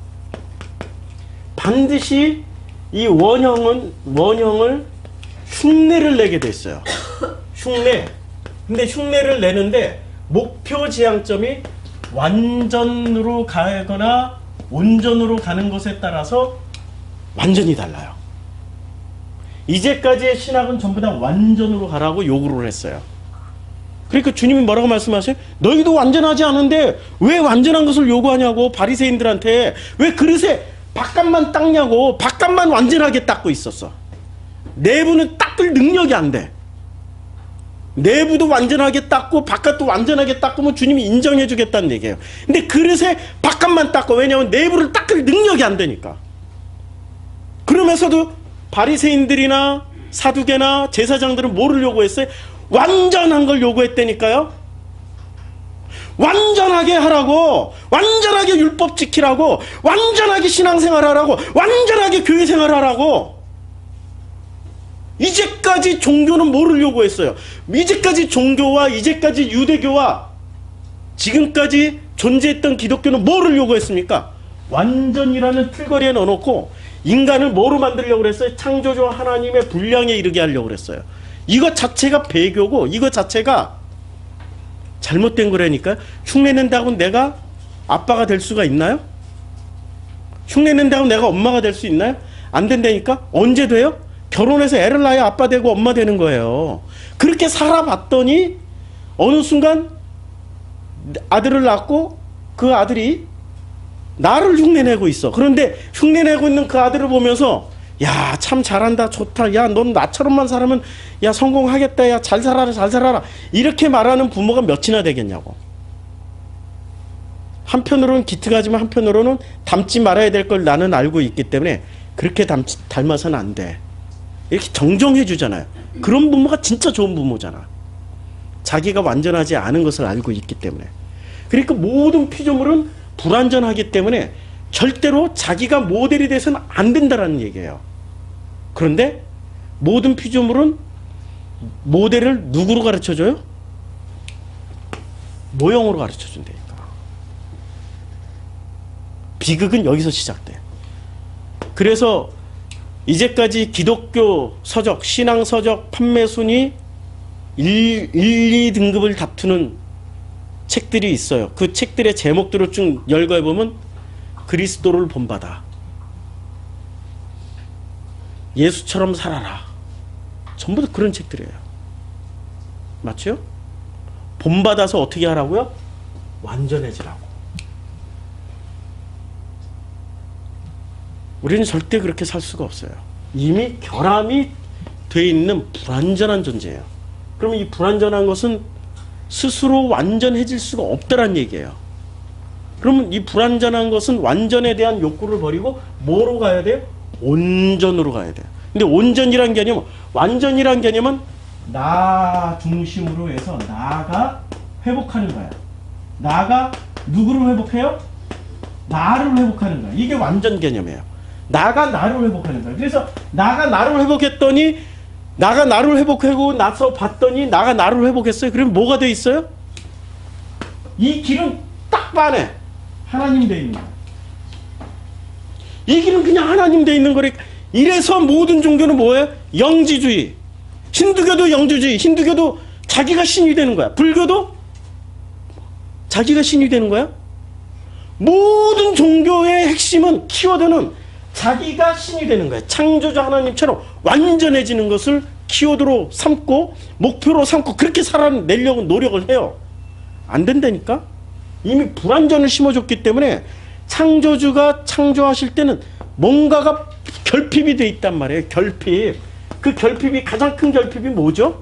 A: 반드시 이 원형은, 원형을 흉내를 내게 됐어요. 흉내. 근데 흉내를 내는데 목표 지향점이 완전으로 가거나 온전으로 가는 것에 따라서 완전히 달라요. 이제까지의 신학은 전부 다 완전으로 가라고 요구를 했어요. 그러니까 주님이 뭐라고 말씀하세요? 너희도 완전하지 않은데 왜 완전한 것을 요구하냐고. 바리새인들한테 왜 그릇에 바깥만 닦냐고. 바깥만 완전하게 닦고 있었어. 내부는 닦을 능력이 안 돼. 내부도 완전하게 닦고 바깥도 완전하게 닦으면 주님이 인정해 주겠다는 얘기예요. 근데 그릇에 바깥만 닦고, 왜냐하면 내부를 닦을 능력이 안 되니까. 그러면서도 바리새인들이나 사두개나 제사장들은 뭐를 요구했어요? 완전한 걸 요구했다니까요. 완전하게 하라고, 완전하게 율법 지키라고, 완전하게 신앙생활 하라고, 완전하게 교회생활 하라고. 이제까지 종교는 뭐를 요구했어요? 이제까지 종교와 이제까지 유대교와 지금까지 존재했던 기독교는 뭐를 요구했습니까? 완전이라는 틀거리에 넣어놓고 인간을 뭐로 만들려고 그랬어요? 창조주 하나님의 분량에 이르게 하려고 그랬어요. 이것 자체가 배교고, 이것 자체가 잘못된 거라니까요. 흉내낸다고 내가 아빠가 될 수가 있나요? 흉내낸다고 내가 엄마가 될 수 있나요? 안 된다니까? 언제 돼요? 결혼해서 애를 낳아야 아빠 되고 엄마 되는 거예요. 그렇게 살아봤더니 어느 순간 아들을 낳고 그 아들이 나를 흉내내고 있어. 그런데 흉내내고 있는 그 아들을 보면서 야, 참 잘한다, 좋다, 야, 넌 나처럼만 살면 야, 성공하겠다, 야, 잘 살아라, 잘 살아라, 이렇게 말하는 부모가 몇이나 되겠냐고. 한편으로는 기특하지만 한편으로는 닮지 말아야 될 걸 나는 알고 있기 때문에 그렇게 닮, 닮아서는 안 돼, 이렇게 정정해 주잖아요. 그런 부모가 진짜 좋은 부모잖아. 자기가 완전하지 않은 것을 알고 있기 때문에. 그러니까 모든 피조물은 불완전하기 때문에 절대로 자기가 모델이 돼서는 안 된다라는 얘기예요. 그런데 모든 피조물은 모델을 누구로 가르쳐줘요? 모형으로 가르쳐준다니까. 비극은 여기서 시작돼. 그래서 이제까지 기독교 서적, 신앙 서적 판매 순위 일, 이 등급을 다투는 책들이 있어요. 그 책들의 제목들을 쭉 열거해보면 그리스도를 본받아, 예수처럼 살아라, 전부 다 그런 책들이에요. 맞죠? 본받아서 어떻게 하라고요? 완전해지라고. 우리는 절대 그렇게 살 수가 없어요. 이미 결함이 돼 있는 불완전한 존재예요. 그러면 이 불완전한 것은 스스로 완전해질 수가 없다란 얘기예요. 그러면 이 불완전한 것은 완전에 대한 욕구를 버리고 뭐로 가야 돼요? 온전으로 가야 돼요. 근데 온전이란 개념은, 완전이란 개념은 나 중심으로 해서 나가 회복하는 거야. 나가 누구를 회복해요? 나를 회복하는 거야. 이게 완전 개념이에요. 나가 나를 회복하는 거야. 그래서 나가 나를 회복했더니, 나가 나를 회복하고 나서 봤더니 나가 나를 회복했어요. 그러면 뭐가 돼 있어요? 이 길은 딱 반해 하나님 돼 있는 거야. 이 길은 그냥 하나님 돼 있는 거니까. 이래서 모든 종교는 뭐예요? 영지주의. 힌두교도 영지주의. 힌두교도 자기가 신이 되는 거야. 불교도 자기가 신이 되는 거야. 모든 종교의 핵심은, 키워드는 자기가 신이 되는 거야. 창조주 하나님처럼 완전해지는 것을 키워드로 삼고 목표로 삼고 그렇게 살아내려고 노력을 해요. 안 된다니까. 이미 불완전을 심어줬기 때문에 창조주가 창조하실 때는 뭔가가 결핍이 돼 있단 말이에요. 결핍. 그 결핍이, 가장 큰 결핍이 뭐죠?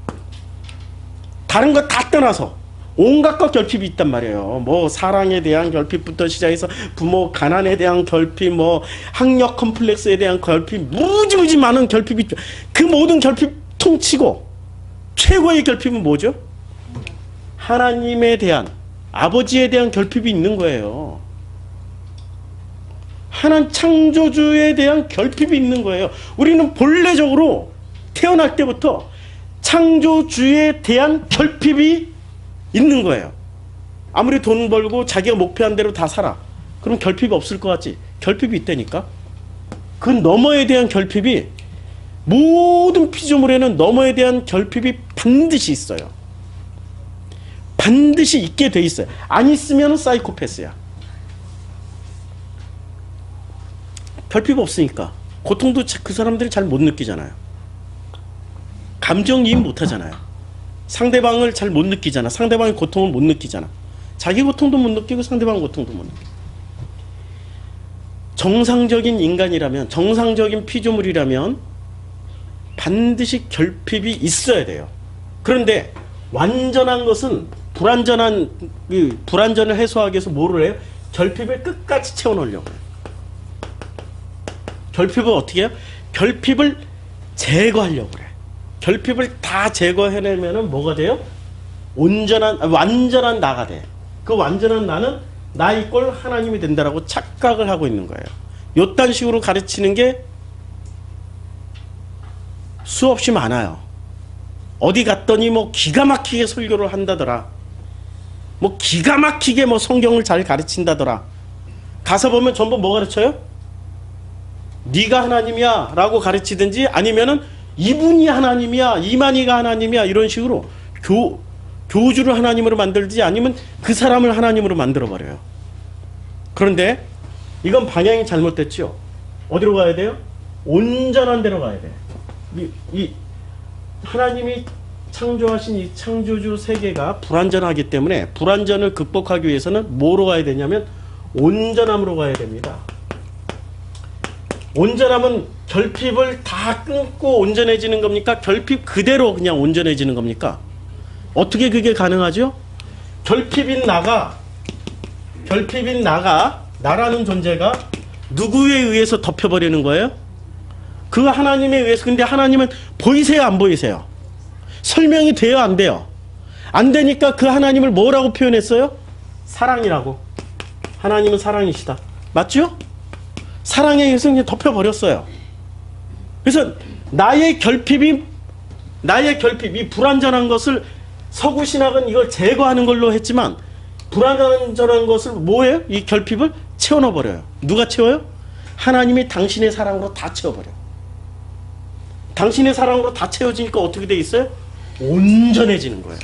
A: 다른 거 다 떠나서 온갖 것 결핍이 있단 말이에요. 뭐 사랑에 대한 결핍부터 시작해서 부모 가난에 대한 결핍, 뭐 학력 컴플렉스에 대한 결핍, 무지무지 많은 결핍이 있죠. 그 모든 결핍 통치고 최고의 결핍은 뭐죠? 하나님에 대한, 아버지에 대한 결핍이 있는 거예요. 하나님 창조주에 대한 결핍이 있는 거예요. 우리는 본래적으로 태어날 때부터 창조주에 대한 결핍이 있는 거예요. 아무리 돈 벌고 자기가 목표한 대로 다 살아. 그럼 결핍이 없을 것 같지? 결핍이 있다니까. 그 너머에 대한 결핍이, 모든 피조물에는 너머에 대한 결핍이 반드시 있어요. 반드시 있게 돼 있어요. 안 있으면 사이코패스야. 결핍 없으니까 고통도 그 사람들이 잘 못 느끼잖아요. 감정이입 못 하잖아요. 상대방을 잘 못 느끼잖아. 상대방의 고통을 못 느끼잖아. 자기 고통도 못 느끼고 상대방 고통도 못 느끼고. 정상적인 인간이라면, 정상적인 피조물이라면 반드시 결핍이 있어야 돼요. 그런데 완전한 것은 불완전한, 그 불완전을 해소하기 위해서 뭐를 해요? 결핍을 끝까지 채워넣으려고 해요. 결핍을 어떻게 해요? 결핍을 제거하려고 그래. 결핍을 다 제거해내면은 뭐가 돼요? 온전한, 완전한 나가 돼. 그 완전한 나는 나의 꼴 하나님이 된다라고 착각을 하고 있는 거예요. 요딴 식으로 가르치는 게 수없이 많아요. 어디 갔더니 뭐 기가 막히게 설교를 한다더라. 뭐 기가 막히게 뭐 성경을 잘 가르친다더라. 가서 보면 전부 뭐 가르쳐요? 네가 하나님이야 라고 가르치든지, 아니면은 이분이 하나님이야, 이만희가 하나님이야, 이런 식으로 교, 교주를 하나님으로 만들지, 아니면 그 사람을 하나님으로 만들어버려요. 그런데 이건 방향이 잘못됐죠. 어디로 가야 돼요? 온전한 데로 가야 돼. 이, 이 하나님이 창조하신 이 창조주 세계가 불완전하기 때문에 불완전을 극복하기 위해서는 뭐로 가야 되냐면 온전함으로 가야 됩니다. 온전함은 결핍을 다 끊고 온전해지는 겁니까? 결핍 그대로 그냥 온전해지는 겁니까? 어떻게 그게 가능하죠? 결핍인 나가, 결핍인 나가, 나라는 존재가 누구에 의해서 덮여버리는 거예요? 그 하나님에 의해서. 근데 하나님은 보이세요? 안 보이세요? 설명이 돼요? 안 돼요? 안 되니까 그 하나님을 뭐라고 표현했어요? 사랑이라고. 하나님은 사랑이시다. 맞죠? 사랑에 의해서 그냥 덮여버렸어요. 그래서 나의 결핍이, 나의 결핍이 불완전한 것을 서구신학은 이걸 제거하는 걸로 했지만, 불완전한 것을 뭐예요? 이 결핍을 채워넣어버려요. 누가 채워요? 하나님이 당신의 사랑으로 다 채워버려요. 당신의 사랑으로 다 채워지니까 어떻게 돼 있어요? 온전해지는 거예요.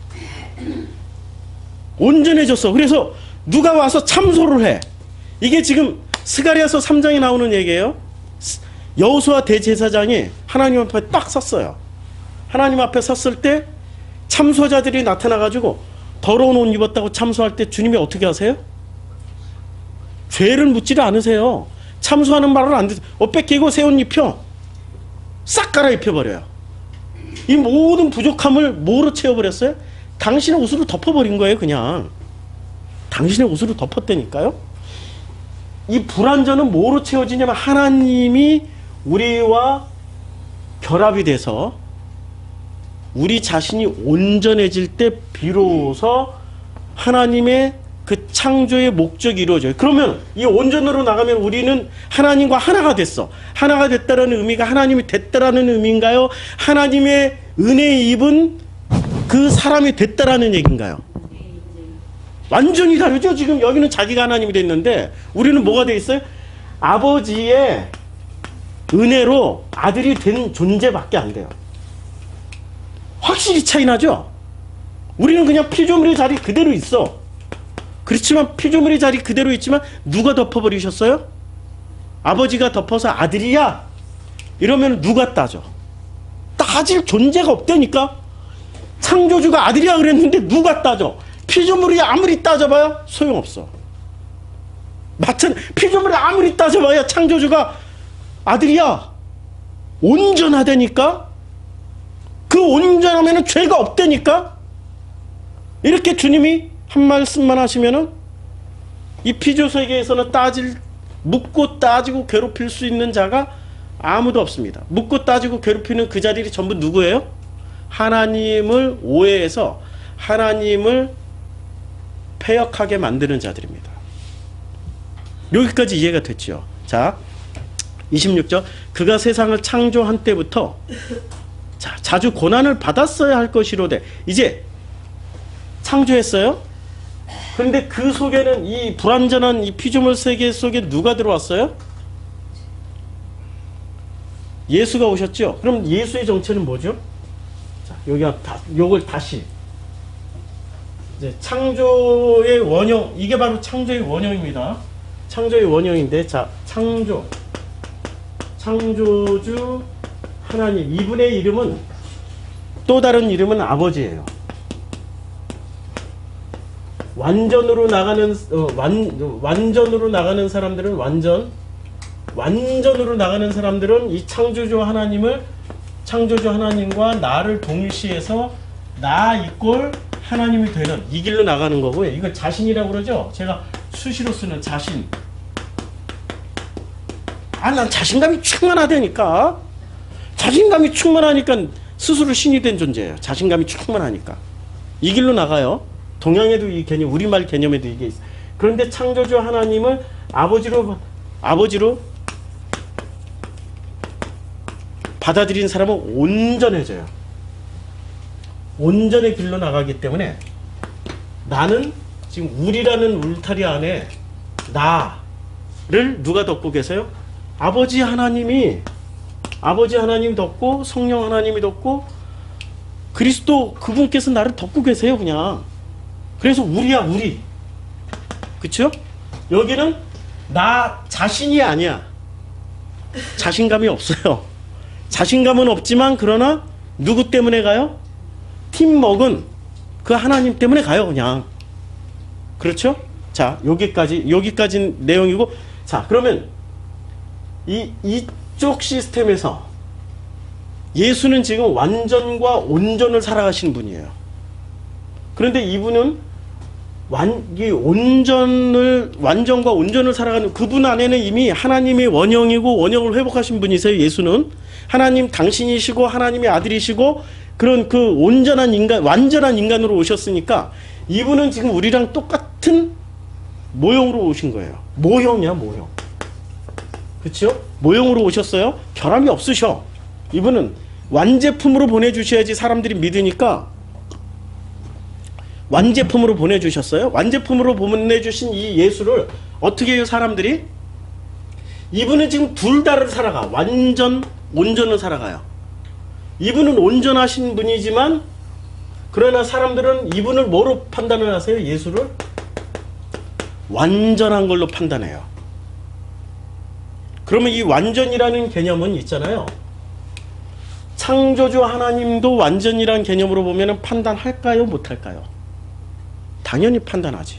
A: 온전해졌어. 그래서 누가 와서 참소를 해. 이게 지금 스가랴서 삼 장에 나오는 얘기예요. 여호수아 대제사장이 하나님 앞에 딱 섰어요. 하나님 앞에 섰을 때 참소자들이 나타나가지고 더러운 옷 입었다고 참소할 때 주님이 어떻게 하세요? 죄를 묻지를 않으세요. 참소하는 말을 안 듣, 옷 뺏기고 새 옷 입혀. 싹 갈아입혀버려요. 이 모든 부족함을 뭐로 채워버렸어요? 당신의 옷으로 덮어버린 거예요. 그냥 당신의 옷으로 덮었다니까요. 이 불완전은 뭐로 채워지냐면 하나님이 우리와 결합이 돼서 우리 자신이 온전해질 때 비로소 하나님의 그 창조의 목적이 이루어져요. 그러면 이 온전으로 나가면 우리는 하나님과 하나가 됐어. 하나가 됐다라는 의미가 하나님이 됐다라는 의미인가요? 하나님의 은혜에 입은 그 사람이 됐다라는 얘기인가요? 완전히 다르죠. 지금 여기는 자기가 하나님이 됐는데 우리는 뭐가 돼 있어요? 아버지의 은혜로 아들이 된 존재밖에 안 돼요. 확실히 차이 나죠? 우리는 그냥 피조물의 자리 그대로 있어. 그렇지만 피조물의 자리 그대로 있지만 누가 덮어버리셨어요? 아버지가 덮어서 아들이야? 이러면 누가 따져? 따질 존재가 없다니까? 창조주가 아들이야 그랬는데 누가 따져? 피조물이 아무리 따져봐야 소용없어. 마찬 피조물이 아무리 따져봐야 창조주가 아들이야. 온전하다니까? 그 온전하면 죄가 없다니까? 이렇게 주님이 한 말씀만 하시면은 이 피조 세계에서는 따질, 묻고 따지고 괴롭힐 수 있는 자가 아무도 없습니다. 묻고 따지고 괴롭히는 그 자리를 전부 누구예요? 하나님을 오해해서 하나님을 패역하게 만드는 자들입니다. 여기까지 이해가 됐죠. 자, 이십육 절. 그가 세상을 창조한 때부터 자, 자주 고난을 받았어야 할 것이로되 이제 창조했어요. 그런데 그 속에는 이 불완전한 이 피조물 세계 속에 누가 들어왔어요? 예수가 오셨죠. 그럼 예수의 정체는 뭐죠? 자, 여기가 다, 요걸 다시 이제 창조의 원형, 이게 바로 창조의 원형입니다. 창조의 원형인데, 자, 창조, 창조주 하나님, 이분의 이름은 또 다른 이름은 아버지예요. 완전으로 나가는 어, 완, 완전으로 나가는 사람들은 완전 완전으로 나가는 사람들은 이 창조주 하나님을 창조주 하나님과 나를 동일시해서 나 이꼴 하나님이 되는 이 길로 나가는 거고요. 이걸 자신이라고 그러죠. 제가 수시로 쓰는 자신. 아, 난 자신감이 충만하다니까. 자신감이 충만하니까 스스로 신이 된 존재예요. 자신감이 충만하니까 이 길로 나가요. 동양에도 이 개념, 우리말 개념에도 이게 있어요. 그런데 창조주 하나님을 아버지로 아버지로 받아들인 사람은 온전해져요. 온전의 길로 나가기 때문에 나는 지금 우리라는 울타리 안에 나를 누가 덮고 계세요? 아버지 하나님이 아버지 하나님 덮고 성령 하나님이 덮고 그리스도 그분께서 나를 덮고 계세요. 그냥 그래서 우리야 우리. 그쵸? 여기는 나 자신이 아니야. 자신감이 없어요. 자신감은 없지만 그러나 누구 때문에 가요? 팀먹은 그 하나님 때문에 가요. 그냥. 그렇죠? 자, 여기까지 여기까지 내용이고, 자, 그러면 이 이쪽 시스템에서 예수는 지금 완전과 온전을 살아가시는 분이에요. 그런데 이분은 완, 이 온전을, 완전과 온전을 살아가는 그분 안에는 이미 하나님의 원형이고 원형을 회복하신 분이세요. 예수는 하나님 당신이시고 하나님의 아들이시고 그런 그 온전한 인간, 완전한 인간으로 오셨으니까 이분은 지금 우리랑 똑같은 모형으로 오신 거예요. 모형이야, 모형. 그렇죠? 모형으로 오셨어요. 결함이 없으셔. 이분은 완제품으로 보내주셔야지 사람들이 믿으니까 완제품으로 보내주셨어요. 완제품으로 보내주신 이 예수를 어떻게 해요, 사람들이? 이분은 지금 둘 다를 살아가. 완전, 온전을 살아가요. 이분은 온전하신 분이지만 그러나 사람들은 이분을 뭐로 판단을 하세요? 예수를? 완전한 걸로 판단해요. 그러면 이 완전이라는 개념은 있잖아요. 창조주 하나님도 완전이라는 개념으로 보면 판단할까요? 못할까요? 당연히 판단하지.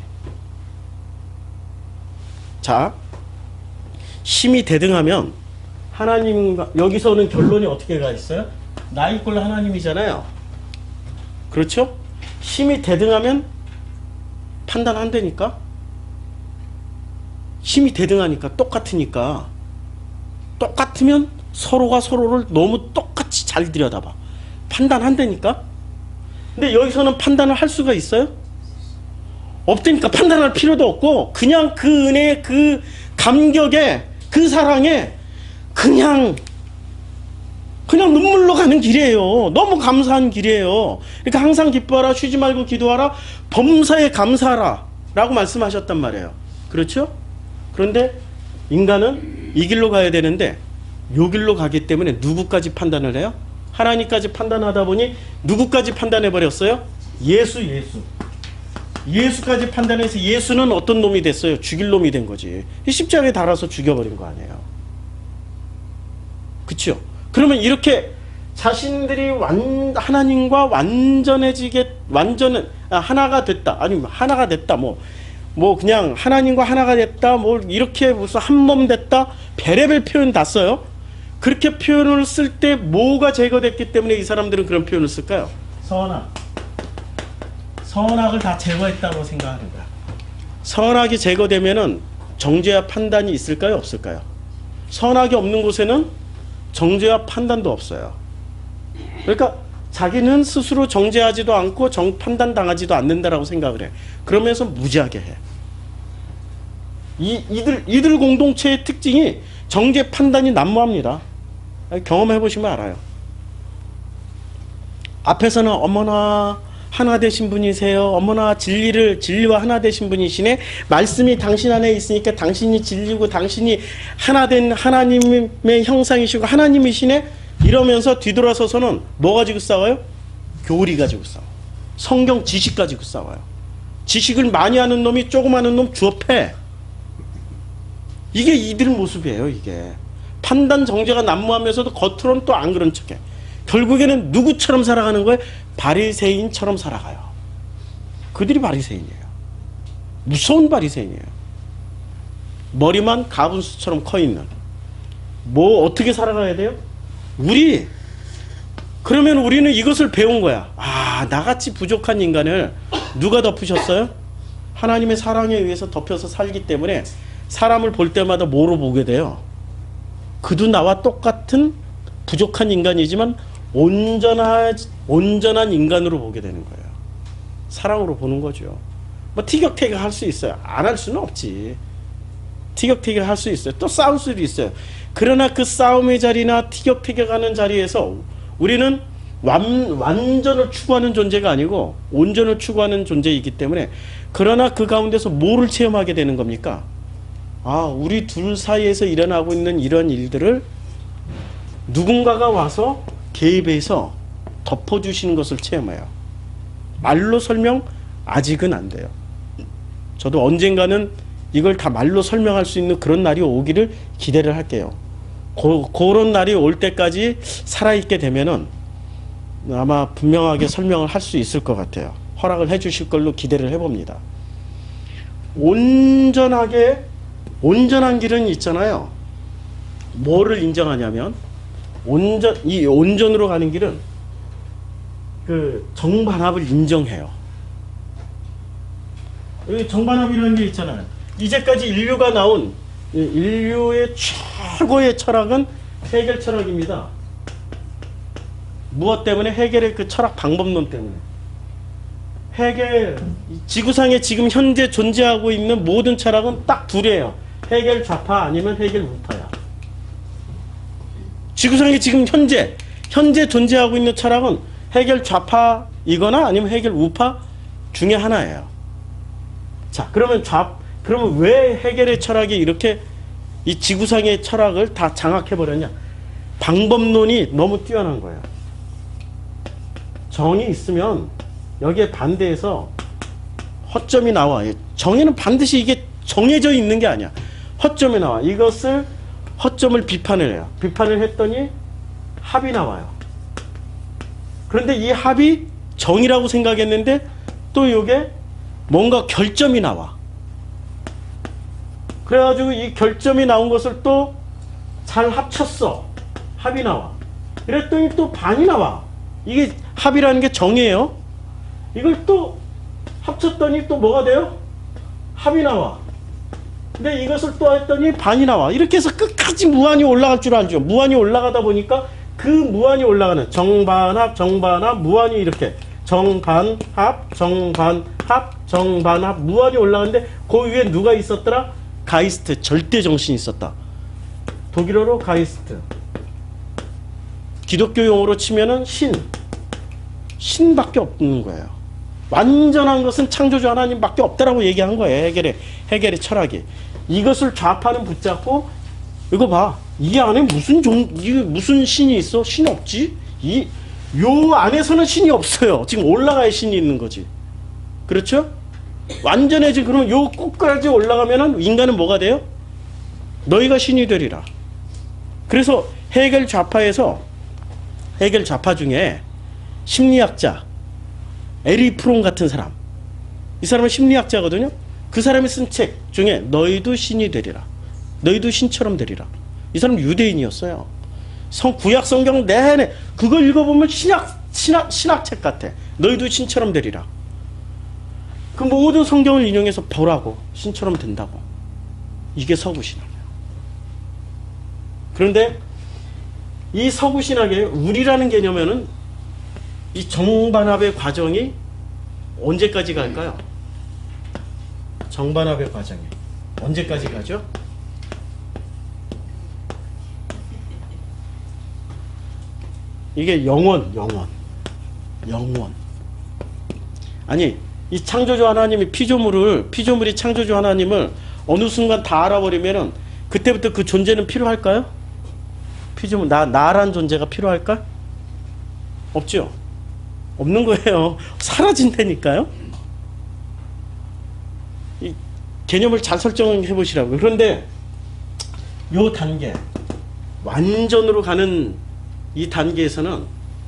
A: 자, 힘이 대등하면 하나님과, 여기서는 결론이 어떻게 가 있어요? 나이꼴 하나님이잖아요. 그렇죠? 힘이 대등하면 판단한다니까? 힘이 대등하니까, 똑같으니까. 똑같으면 서로가 서로를 너무 똑같이 잘 들여다봐. 판단한다니까? 근데 여기서는 판단을 할 수가 있어요? 없다니까. 판단할 필요도 없고 그냥 그 은혜, 그 감격에, 그 사랑에 그냥 그냥 눈물로 가는 길이에요. 너무 감사한 길이에요. 그러니까 항상 기뻐하라, 쉬지 말고 기도하라, 범사에 감사하라 라고 말씀하셨단 말이에요. 그렇죠? 그런데 인간은 이 길로 가야 되는데 요 길로 가기 때문에 누구까지 판단을 해요? 하나님까지 판단하다 보니 누구까지 판단해 버렸어요? 예수, 예수. 예수까지 판단해서 예수는 어떤 놈이 됐어요? 죽일 놈이 된 거지. 십자가에 달아서 죽여버린 거 아니에요. 그쵸? 그러면 이렇게 자신들이 완, 하나님과 완전해지게, 완전은, 아, 하나가 됐다. 아니면 하나가 됐다. 뭐, 뭐, 그냥 하나님과 하나가 됐다. 뭐, 이렇게 무슨 한 몸 됐다. 별의별 표현 다 써요. 그렇게 표현을 쓸 때 뭐가 제거됐기 때문에 이 사람들은 그런 표현을 쓸까요? 선악. 선악을 다 제거했다고 생각하는 거야. 선악이 제거되면은 정죄와 판단이 있을까요? 없을까요? 선악이 없는 곳에는 정죄와 판단도 없어요. 그러니까 자기는 스스로 정죄하지도 않고 정, 판단당하지도 않는다라고 생각을 해. 그러면서 무지하게 해. 이, 이들, 이들 공동체의 특징이 정죄 판단이 난무합니다. 경험해 보시면 알아요. 앞에서는 어머나 하나 되신 분이세요. 어머나 진리를 진리와 하나 되신 분이시네. 말씀이 당신 안에 있으니까 당신이 진리고 당신이 하나 된 하나님의 형상이시고 하나님이시네. 이러면서 뒤돌아서서는 뭐 가지고 싸워요? 교리 가지고 싸워. 성경 지식 가지고 싸워요. 지식을 많이 하는 놈이 조그마한 놈 주워 패. 이게 이들 모습이에요. 이게 판단 정죄가 난무하면서도 겉으로는 또 안 그런 척해. 결국에는 누구처럼 살아가는 거예요? 바리새인처럼 살아가요. 그들이 바리새인이에요. 무서운 바리새인이에요. 머리만 가분수처럼 커 있는. 뭐 어떻게 살아가야 돼요? 우리 그러면 우리는 이것을 배운 거야. 아, 나같이 부족한 인간을 누가 덮으셨어요? 하나님의 사랑에 의해서 덮여서 살기 때문에 사람을 볼 때마다 뭐로 보게 돼요? 그도 나와 똑같은 부족한 인간이지만 온전한, 온전한 인간으로 보게 되는 거예요. 사랑으로 보는 거죠. 뭐 티격태격 할 수 있어요. 안 할 수는 없지. 티격태격 할 수 있어요. 또 싸울 수도 있어요. 그러나 그 싸움의 자리나 티격태격하는 자리에서 우리는 완, 완전을 추구하는 존재가 아니고 온전을 추구하는 존재이기 때문에 그러나 그 가운데서 뭐를 체험하게 되는 겁니까? 아, 우리 둘 사이에서 일어나고 있는 이런 일들을 누군가가 와서 개입해서 덮어주시는 것을 체험해요. 말로 설명 아직은 안 돼요. 저도 언젠가는 이걸 다 말로 설명할 수 있는 그런 날이 오기를 기대를 할게요. 고, 그런 날이 올 때까지 살아있게 되면은 아마 분명하게 설명을 할 수 있을 것 같아요. 허락을 해주실 걸로 기대를 해봅니다. 온전하게 온전한 길은 있잖아요. 뭐를 인정하냐면 온전 이 온전으로 가는 길은 그 정반합을 인정해요. 여기 정반합이라는 게 있잖아요. 이제까지 인류가 나온 인류의 최고의 철학은 해겔 철학입니다. 무엇 때문에? 해겔의 그 철학 방법론 때문에. 해겔, 지구상에 지금 현재 존재하고 있는 모든 철학은 딱 둘이에요. 해겔 좌파 아니면 해겔 우파야. 지구상에 지금 현재 현재 존재하고 있는 철학은 해겔 좌파이거나 아니면 해겔 우파 중에 하나예요. 자, 그러면 좌 그러면 왜 해겔의 철학이 이렇게 이 지구상의 철학을 다 장악해 버렸냐? 방법론이 너무 뛰어난 거예요. 정이 있으면 여기에 반대해서 허점이 나와. 정에는 반드시 이게 정해져 있는 게 아니야. 허점이 나와. 이것을 허점을 비판을 해요. 비판을 했더니 합이 나와요. 그런데 이 합이 정이라고 생각했는데 또 이게 뭔가 결점이 나와. 그래가지고 이 결점이 나온 것을 또 잘 합쳤어. 합이 나와. 이랬더니 또 반이 나와. 이게 합이라는 게 정이에요. 이걸 또 합쳤더니 또 뭐가 돼요? 합이 나와. 근데 이것을 또 했더니 반이 나와. 이렇게 해서 끝까지 무한히 올라갈 줄 알죠. 무한히 올라가다 보니까 그 무한히 올라가는 정반합, 정반합, 무한히 이렇게 정반합, 정반합, 정반합 무한히 올라가는데 그 위에 누가 있었더라? 가이스트, 절대 정신이 있었다. 독일어로 가이스트. 기독교 용어로 치면은 신. 신밖에 없는 거예요. 완전한 것은 창조주 하나님밖에 없다라고 얘기한 거예요. 해겔의, 해겔의 철학이. 이것을 좌파는 붙잡고, 이거 봐. 이 안에 무슨 종, 이게 무슨 신이 있어? 신 없지? 이, 요 안에서는 신이 없어요. 지금 올라가야 신이 있는 거지. 그렇죠? 완전해지, 그러면 요 끝까지 올라가면은 인간은 뭐가 돼요? 너희가 신이 되리라. 그래서 헤겔 좌파에서, 헤겔 좌파 중에 심리학자, 에리 프롬 같은 사람, 이 사람은 심리학자거든요. 그 사람이 쓴 책 중에 너희도 신이 되리라. 너희도 신처럼 되리라. 이 사람은 유대인이었어요. 성, 구약 성경 내내 그걸 읽어보면 신학, 신학, 신학책 같아. 너희도 신처럼 되리라. 그 모든 성경을 인용해서 보라고. 신처럼 된다고. 이게 서구신학이에요. 그런데 이 서구신학에 우리라는 개념에는 이 정반합의 과정이 언제까지 갈까요? 정반합의 과정이 언제까지 가죠? 이게 영원, 영원, 영원. 아니, 이 창조주 하나님이 피조물을, 피조물이 창조주 하나님을 어느 순간 다 알아버리면은 그때부터 그 존재는 필요할까요? 피조물, 나, 나란 존재가 필요할까? 없죠? 없는 거예요. 사라진다니까요? 이 개념을 잘 설정해 보시라고요. 그런데 요 단계, 완전으로 가는 이 단계에서는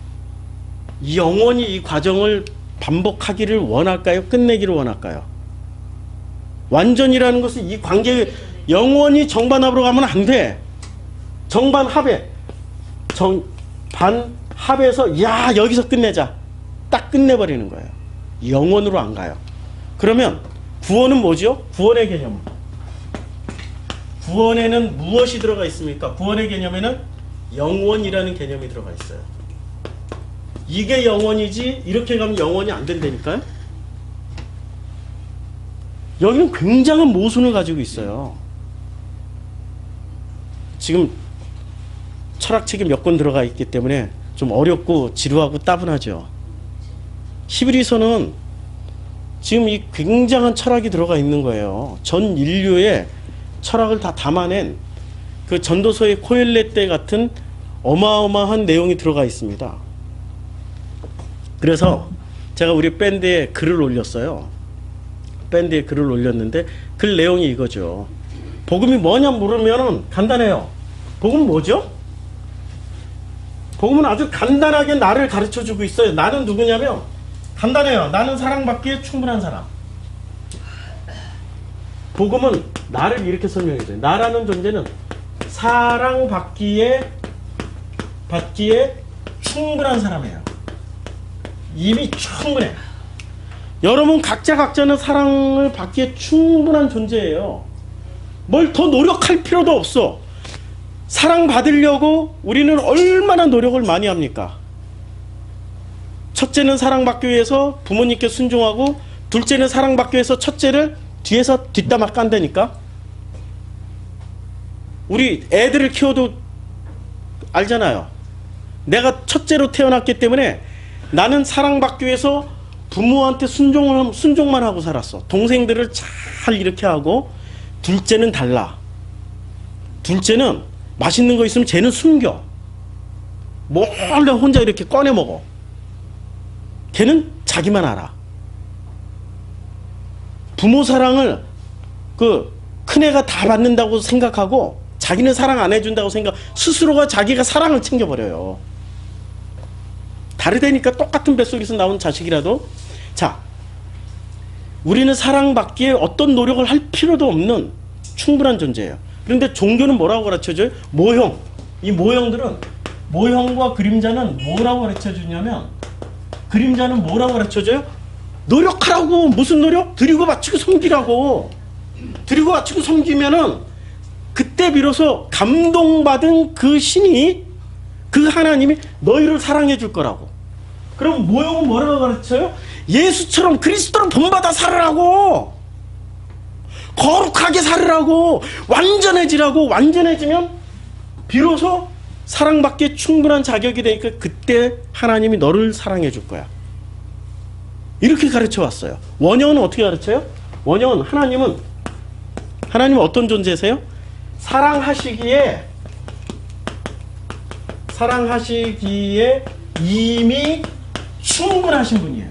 A: 영원히 이 과정을 반복하기를 원할까요? 끝내기를 원할까요? 완전이라는 것은 이 관계, 영원히 정반합으로 가면 안 돼. 정반합에, 정반합에서, 야, 여기서 끝내자. 딱 끝내버리는 거예요. 영원으로 안 가요. 그러면 구원은 뭐죠? 구원의 개념. 구원에는 무엇이 들어가 있습니까? 구원의 개념에는 영원이라는 개념이 들어가 있어요. 이게 영원이지 이렇게 가면 영원이 안 된다니까요. 여기는 굉장한 모순을 가지고 있어요. 지금 철학책이 몇 권 들어가 있기 때문에 좀 어렵고 지루하고 따분하죠. 히브리서는 지금 이 굉장한 철학이 들어가 있는 거예요. 전 인류의 철학을 다 담아낸 그 전도서의 코엘렛대 같은 어마어마한 내용이 들어가 있습니다. 그래서 제가 우리 밴드에 글을 올렸어요. 밴드에 글을 올렸는데 글 내용이 이거죠. 복음이 뭐냐 물으면 간단해요. 복음은 뭐죠? 복음은 아주 간단하게 나를 가르쳐주고 있어요. 나는 누구냐면 간단해요. 나는 사랑받기에 충분한 사람. 복음은 나를 이렇게 설명해줘요. 나라는 존재는 사랑받기에 받기에 충분한 사람이에요. 이미 충분해. 여러분 각자 각자는 사랑을 받기에 충분한 존재예요. 뭘 더 노력할 필요도 없어. 사랑받으려고 우리는 얼마나 노력을 많이 합니까? 첫째는 사랑받기 위해서 부모님께 순종하고, 둘째는 사랑받기 위해서 첫째를 뒤에서 뒷담화 깐다니까. 우리 애들을 키워도 알잖아요. 내가 첫째로 태어났기 때문에 나는 사랑받기 위해서 부모한테 순종을, 순종만 하고 살았어. 동생들을 잘 이렇게 하고, 둘째는 달라. 둘째는 맛있는 거 있으면 쟤는 숨겨. 몰래 혼자 이렇게 꺼내 먹어. 걔는 자기만 알아. 부모 사랑을 그 큰애가 다 받는다고 생각하고 자기는 사랑 안 해준다고 생각, 스스로가 자기가 사랑을 챙겨버려요. 다르다니까. 똑같은 뱃속에서 나온 자식이라도. 자, 우리는 사랑받기에 어떤 노력을 할 필요도 없는 충분한 존재예요. 그런데 종교는 뭐라고 가르쳐줘요? 모형. 이 모형들은, 모형과 그림자는 뭐라고 가르쳐주냐면, 그림자는 뭐라고 가르쳐줘요? 노력하라고. 무슨 노력? 드리고 바치고 섬기라고. 드리고 바치고 섬기면은 그때 비로소 감동받은 그 신이, 그 하나님이 너희를 사랑해 줄 거라고. 그럼 모형은 뭐라고 가르쳐요? 예수처럼 그리스도로 본받아 살으라고. 거룩하게 살으라고. 완전해지라고. 완전해지면 비로소 사랑받기에 충분한 자격이 되니까 그때 하나님이 너를 사랑해 줄 거야. 이렇게 가르쳐 왔어요. 원형은 어떻게 가르쳐요? 원형은, 하나님은, 하나님은 어떤 존재세요? 사랑하시기에, 사랑하시기에 이미 충분하신 분이에요.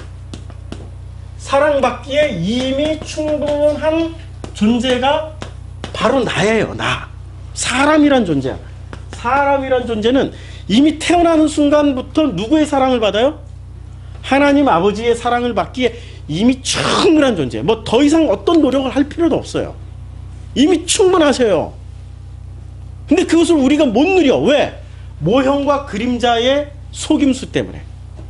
A: 사랑받기에 이미 충분한 존재가 바로 나예요. 나. 사람이란 존재야. 사람이란 존재는 이미 태어나는 순간부터 누구의 사랑을 받아요? 하나님 아버지의 사랑을 받기에 이미 충분한 존재예요. 뭐 더 이상 어떤 노력을 할 필요도 없어요. 이미 충분하셔요. 근데 그것을 우리가 못 누려. 왜? 모형과 그림자의 속임수 때문에.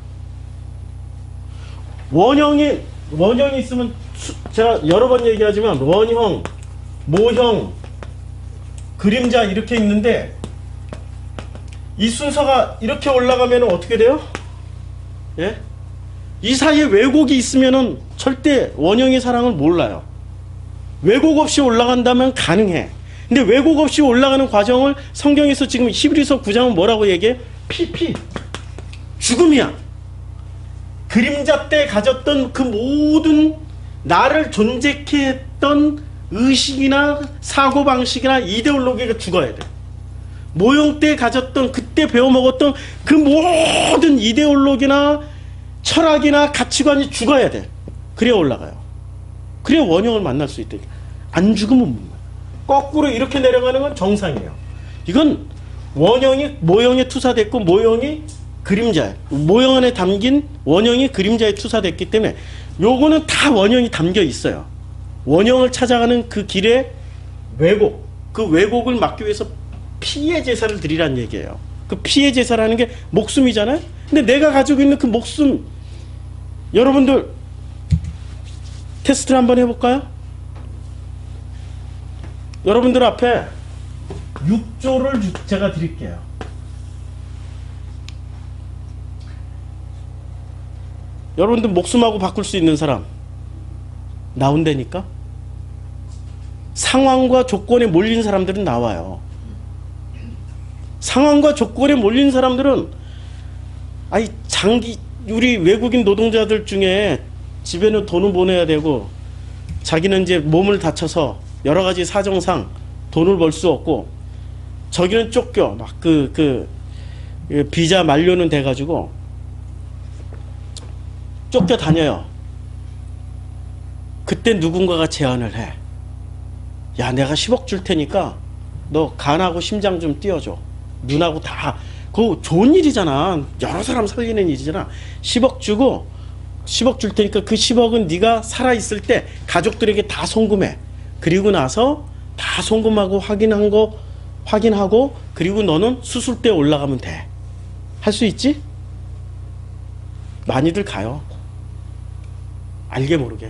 A: 원형이 원형이 있으면 수, 제가 여러 번 얘기하지만 원형, 모형, 그림자 이렇게 있는데 이 순서가 이렇게 올라가면 어떻게 돼요? 예? 이 사이에 왜곡이 있으면은 절대 원형의 사랑을 몰라요. 왜곡 없이 올라간다면 가능해. 근데 왜곡 없이 올라가는 과정을 성경에서 지금 히브리서 구 장은 뭐라고 얘기해? 피피. 죽음이야. 그림자 때 가졌던 그 모든 나를 존재케 했던 의식이나 사고방식이나 이데올로기가 죽어야 돼. 모형 때 가졌던 그때 배워먹었던 그 모든 이데올로기나 철학이나 가치관이 죽어야 돼. 그래야 올라가요. 그래야 원형을 만날 수 있다. 안 죽으면 못 만나. 거꾸로 이렇게 내려가는 건 정상이에요. 이건 원형이 모형에 투사됐고 모형이 그림자에, 모형 안에 담긴 원형이 그림자에 투사됐기 때문에 요거는 다 원형이 담겨 있어요. 원형을 찾아가는 그 길에 왜곡, 그 왜곡을 막기 위해서 피의 제사를 드리란 얘기예요. 그 피의 제사라는 게 목숨이잖아요. 근데 내가 가지고 있는 그 목숨, 여러분들 테스트를 한번 해볼까요? 여러분들 앞에 육 조를 제가 드릴게요. 여러분들 목숨하고 바꿀 수 있는 사람 나온다니까? 상황과 조건에 몰린 사람들은 나와요. 상황과 조건에 몰린 사람들은 아니 장기 우리 외국인 노동자들 중에 집에는 돈을 보내야 되고 자기는 이제 몸을 다쳐서 여러 가지 사정상 돈을 벌 수 없고 저기는 쫓겨 막 그 그 비자 만료는 돼가지고 쫓겨 다녀요. 그때 누군가가 제안을 해. 야, 내가 십억 줄 테니까 너 간하고 심장 좀 띄워줘. 눈하고 다. 그거 좋은 일이잖아. 여러 사람 살리는 일이잖아. 십억 주고 십억 줄 테니까 그 십억은 네가 살아있을 때 가족들에게 다 송금해. 그리고 나서 다 송금하고 확인한 거 확인하고 그리고 너는 수술대에 올라가면 돼. 할 수 있지? 많이들 가요. 알게 모르게.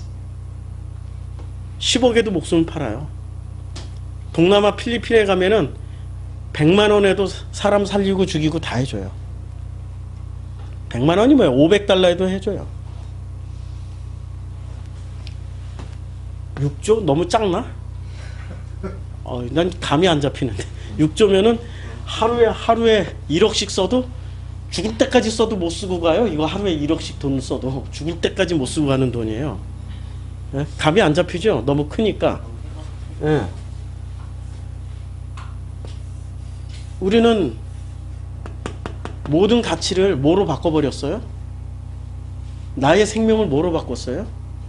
A: 십억에도 목숨을 팔아요. 동남아 필리핀에 가면은 백만 원에도 사람 살리고 죽이고 다 해줘요. 백만 원이 뭐야? 오백 달러에도 해줘요. 육 조? 너무 작나? 어, 난 감이 안 잡히는데. 육 조면은 하루에, 하루에 일억씩 써도 죽을 때까지 써도 못 쓰고 가요. 이거 하루에 일억씩 돈을 써도 죽을 때까지 못 쓰고 가는 돈이에요. 예? 감이 안 잡히죠? 너무 크니까. 예. 우리는 모든 가치를 뭐로 바꿔버렸어요? 나의 생명을 뭐로 바꿨어요?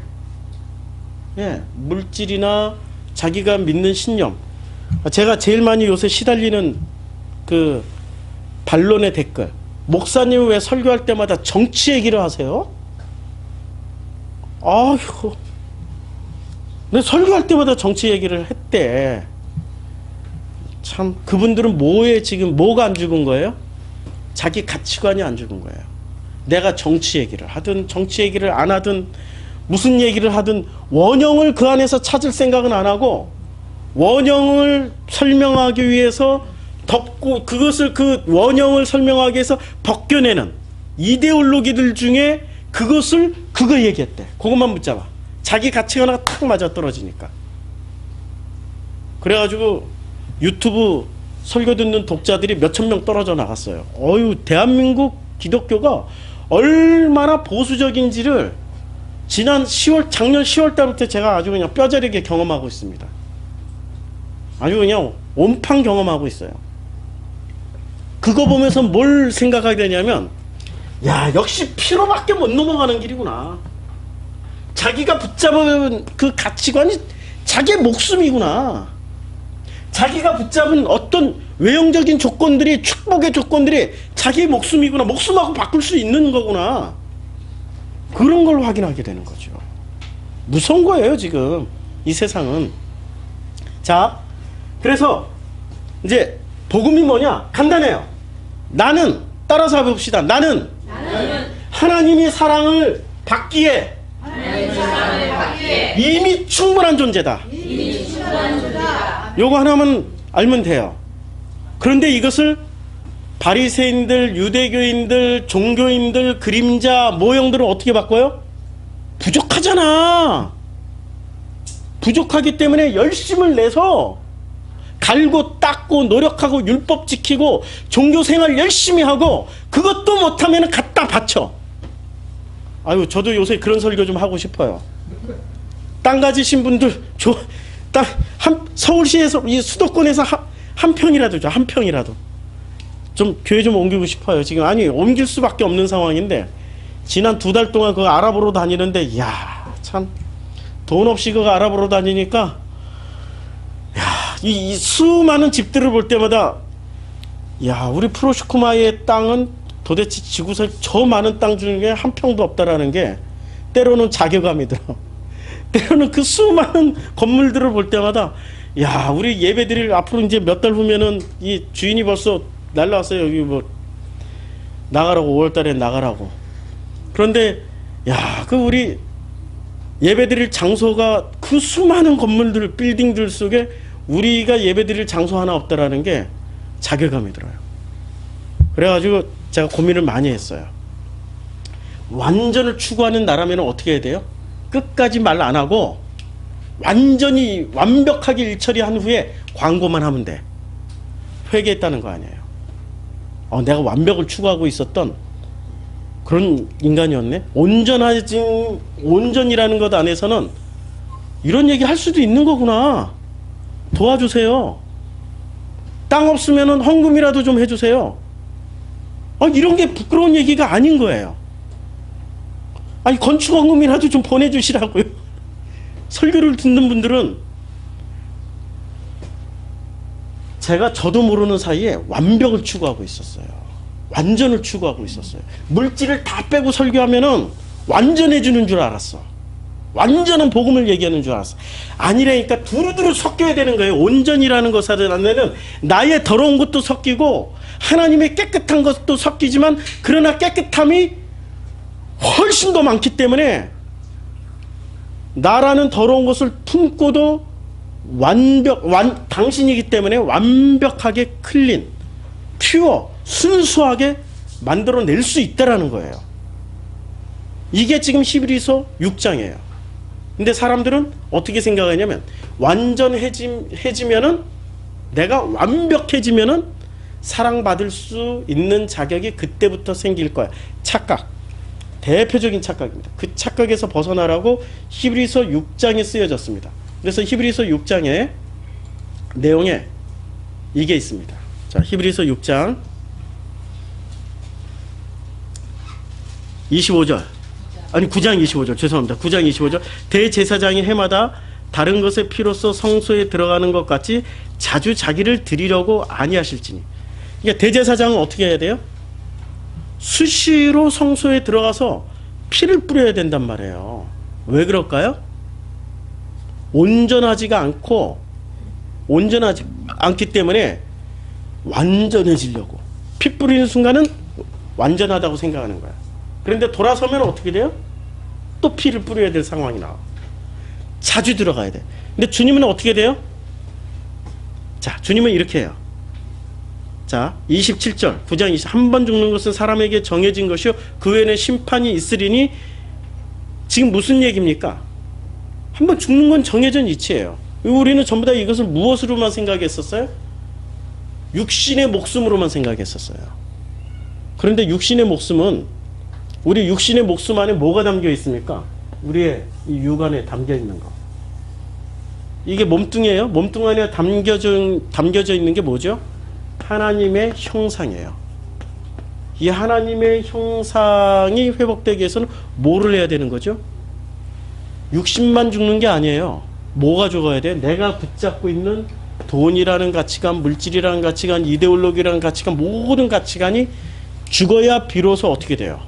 A: 예, 물질이나 자기가 믿는 신념. 제가 제일 많이 요새 시달리는 그 반론의 댓글. 목사님 왜 설교할 때마다 정치 얘기를 하세요? 아휴. 근데 설교할 때마다 정치 얘기를 했대. 참, 그분들은 뭐에 지금, 뭐가 안 죽은 거예요? 자기 가치관이 안 죽은 거예요. 내가 정치 얘기를 하든, 정치 얘기를 안 하든, 무슨 얘기를 하든, 원형을 그 안에서 찾을 생각은 안 하고, 원형을 설명하기 위해서 덮고, 그것을 그 원형을 설명하기 위해서 벗겨내는 이데올로기들 중에 그것을, 그거 얘기했대. 그것만 붙잡아. 자기 가치관과 탁 맞아 떨어지니까. 그래가지고 유튜브 설교 듣는 독자들이 몇천 명 떨어져 나갔어요. 어유, 대한민국 기독교가 얼마나 보수적인지를 지난 시월, 작년 시월 달부터 제가 아주 그냥 뼈저리게 경험하고 있습니다. 아주 그냥 온판 경험하고 있어요. 그 그거 보면서 뭘 생각하게 되냐면, 야, 역시 피로밖에 못 넘어가는 길이구나. 자기가 붙잡은 그 가치관이 자기의 목숨이구나. 자기가 붙잡은 어떤 외형적인 조건들이, 축복의 조건들이 자기의 목숨이구나. 목숨하고 바꿀 수 있는 거구나. 그런 걸 확인하게 되는 거죠. 무서운 거예요, 지금. 이 세상은. 자, 그래서 이제 복음이 뭐냐? 간단해요. 나는, 따라서 해봅시다. 나는, 나는 하나님이 사랑을 받기에, 하나님이 사랑을 받기에 이미 충분한 존재다. 이미 충분한 존재다. 요거 하나만 알면 돼요. 그런데 이것을 바리새인들, 유대교인들, 종교인들, 그림자, 모형들은 어떻게 바꿔요? 부족하잖아. 부족하기 때문에 열심을 내서 갈고 닦고 노력하고 율법 지키고 종교생활 열심히 하고 그것도 못하면 갖다 바쳐. 아유, 저도 요새 그런 설교 좀 하고 싶어요. 땅 가지신 분들, 저, 땅, 한, 서울시에서, 이 수도권에서 한, 한 평이라도 줘, 한 평이라도. 좀, 교회 좀 옮기고 싶어요. 지금, 아니, 옮길 수밖에 없는 상황인데, 지난 두 달 동안 그거 알아보러 다니는데, 이야, 참, 돈 없이 그거 알아보러 다니니까, 야, 이, 이 수많은 집들을 볼 때마다, 야, 우리 프로시코마의 땅은 도대체 지구상 저 많은 땅 중에 한 평도 없다라는 게 때로는 자괴감이 들어. 때로는 그 수많은 건물들을 볼 때마다 야, 우리 예배드릴 앞으로 이제 몇 달 후면은 이 주인이 벌써 날라왔어요. 여기 뭐 나가라고, 오월 달에 나가라고. 그런데 야, 그 우리 예배드릴 장소가 그 수많은 건물들, 빌딩들 속에 우리가 예배드릴 장소 하나 없다라는 게 자괴감이 들어요. 그래가지고 제가 고민을 많이 했어요. 완전을 추구하는 나라면 어떻게 해야 돼요? 끝까지 말 안 하고 완전히 완벽하게 일처리한 후에 광고만 하면 돼. 회개했다는 거 아니에요. 어, 내가 완벽을 추구하고 있었던 그런 인간이었네. 온전하지, 온전이라는 것 안에서는 이런 얘기 할 수도 있는 거구나. 도와주세요. 땅 없으면 헌금이라도 좀 해주세요. 아, 이런 게 부끄러운 얘기가 아닌 거예요. 아니, 건축원금이라도 좀 보내주시라고요. 설교를 듣는 분들은 제가 저도 모르는 사이에 완벽을 추구하고 있었어요. 완전을 추구하고 있었어요. 물질을 다 빼고 설교하면은 완전해지는 줄 알았어. 완전한 복음을 얘기하는 줄 알았어. 아니라니까 두루두루 섞여야 되는 거예요. 온전이라는 것 안에는 나의 더러운 것도 섞이고 하나님의 깨끗한 것도 섞이지만 그러나 깨끗함이 훨씬 더 많기 때문에 나라는 더러운 것을 품고도 완벽, 완, 당신이기 때문에 완벽하게 클린, 퓨어, 순수하게 만들어낼 수 있다라는 거예요. 이게 지금 히브리서 육 장이에요. 근데 사람들은 어떻게 생각하냐면 완전해지면은 내가 완벽해지면은 사랑받을 수 있는 자격이 그때부터 생길 거야. 착각. 대표적인 착각입니다. 그 착각에서 벗어나라고 히브리서 육 장에 쓰여졌습니다. 그래서 히브리서 육 장에 내용에 이게 있습니다. 자, 히브리서 육 장 이십오 절. 아니 구 장 이십오 절. 죄송합니다. 구 장 이십오 절. 대제사장이 해마다 다른 것의 피로써 성소에 들어가는 것 같이 자주 자기를 드리려고 아니하실지니. 그러니까 대제사장은 어떻게 해야 돼요? 수시로 성소에 들어가서 피를 뿌려야 된단 말이에요. 왜 그럴까요? 온전하지가 않고 온전하지 않기 때문에 완전해지려고. 피 뿌리는 순간은 완전하다고 생각하는 거야. 그런데 돌아서면 어떻게 돼요? 또 피를 뿌려야 될 상황이 나와. 자주 들어가야 돼. 근데 주님은 어떻게 돼요? 자, 주님은 이렇게 해요. 자, 이십칠 절, 구 장 이십, 한 번 죽는 것은 사람에게 정해진 것이요 그 외에는 심판이 있으리니. 지금 무슨 얘기입니까? 한 번 죽는 건 정해진 이치예요. 우리는 전부 다 이것을 무엇으로만 생각했었어요? 육신의 목숨으로만 생각했었어요. 그런데 육신의 목숨은, 우리 육신의 목숨 안에 뭐가 담겨 있습니까? 우리의 이 육안에 담겨 있는 거. 이게 몸뚱이에요. 몸뚱 안에 담겨져, 담겨져 있는 게 뭐죠? 하나님의 형상이에요. 이 하나님의 형상이 회복되기 위해서는 뭐를 해야 되는 거죠? 육신만 죽는 게 아니에요. 뭐가 죽어야 돼? 내가 붙잡고 있는 돈이라는 가치관, 물질이라는 가치관, 이데올로기라는 가치관, 모든 가치관이 죽어야 비로소 어떻게 돼요?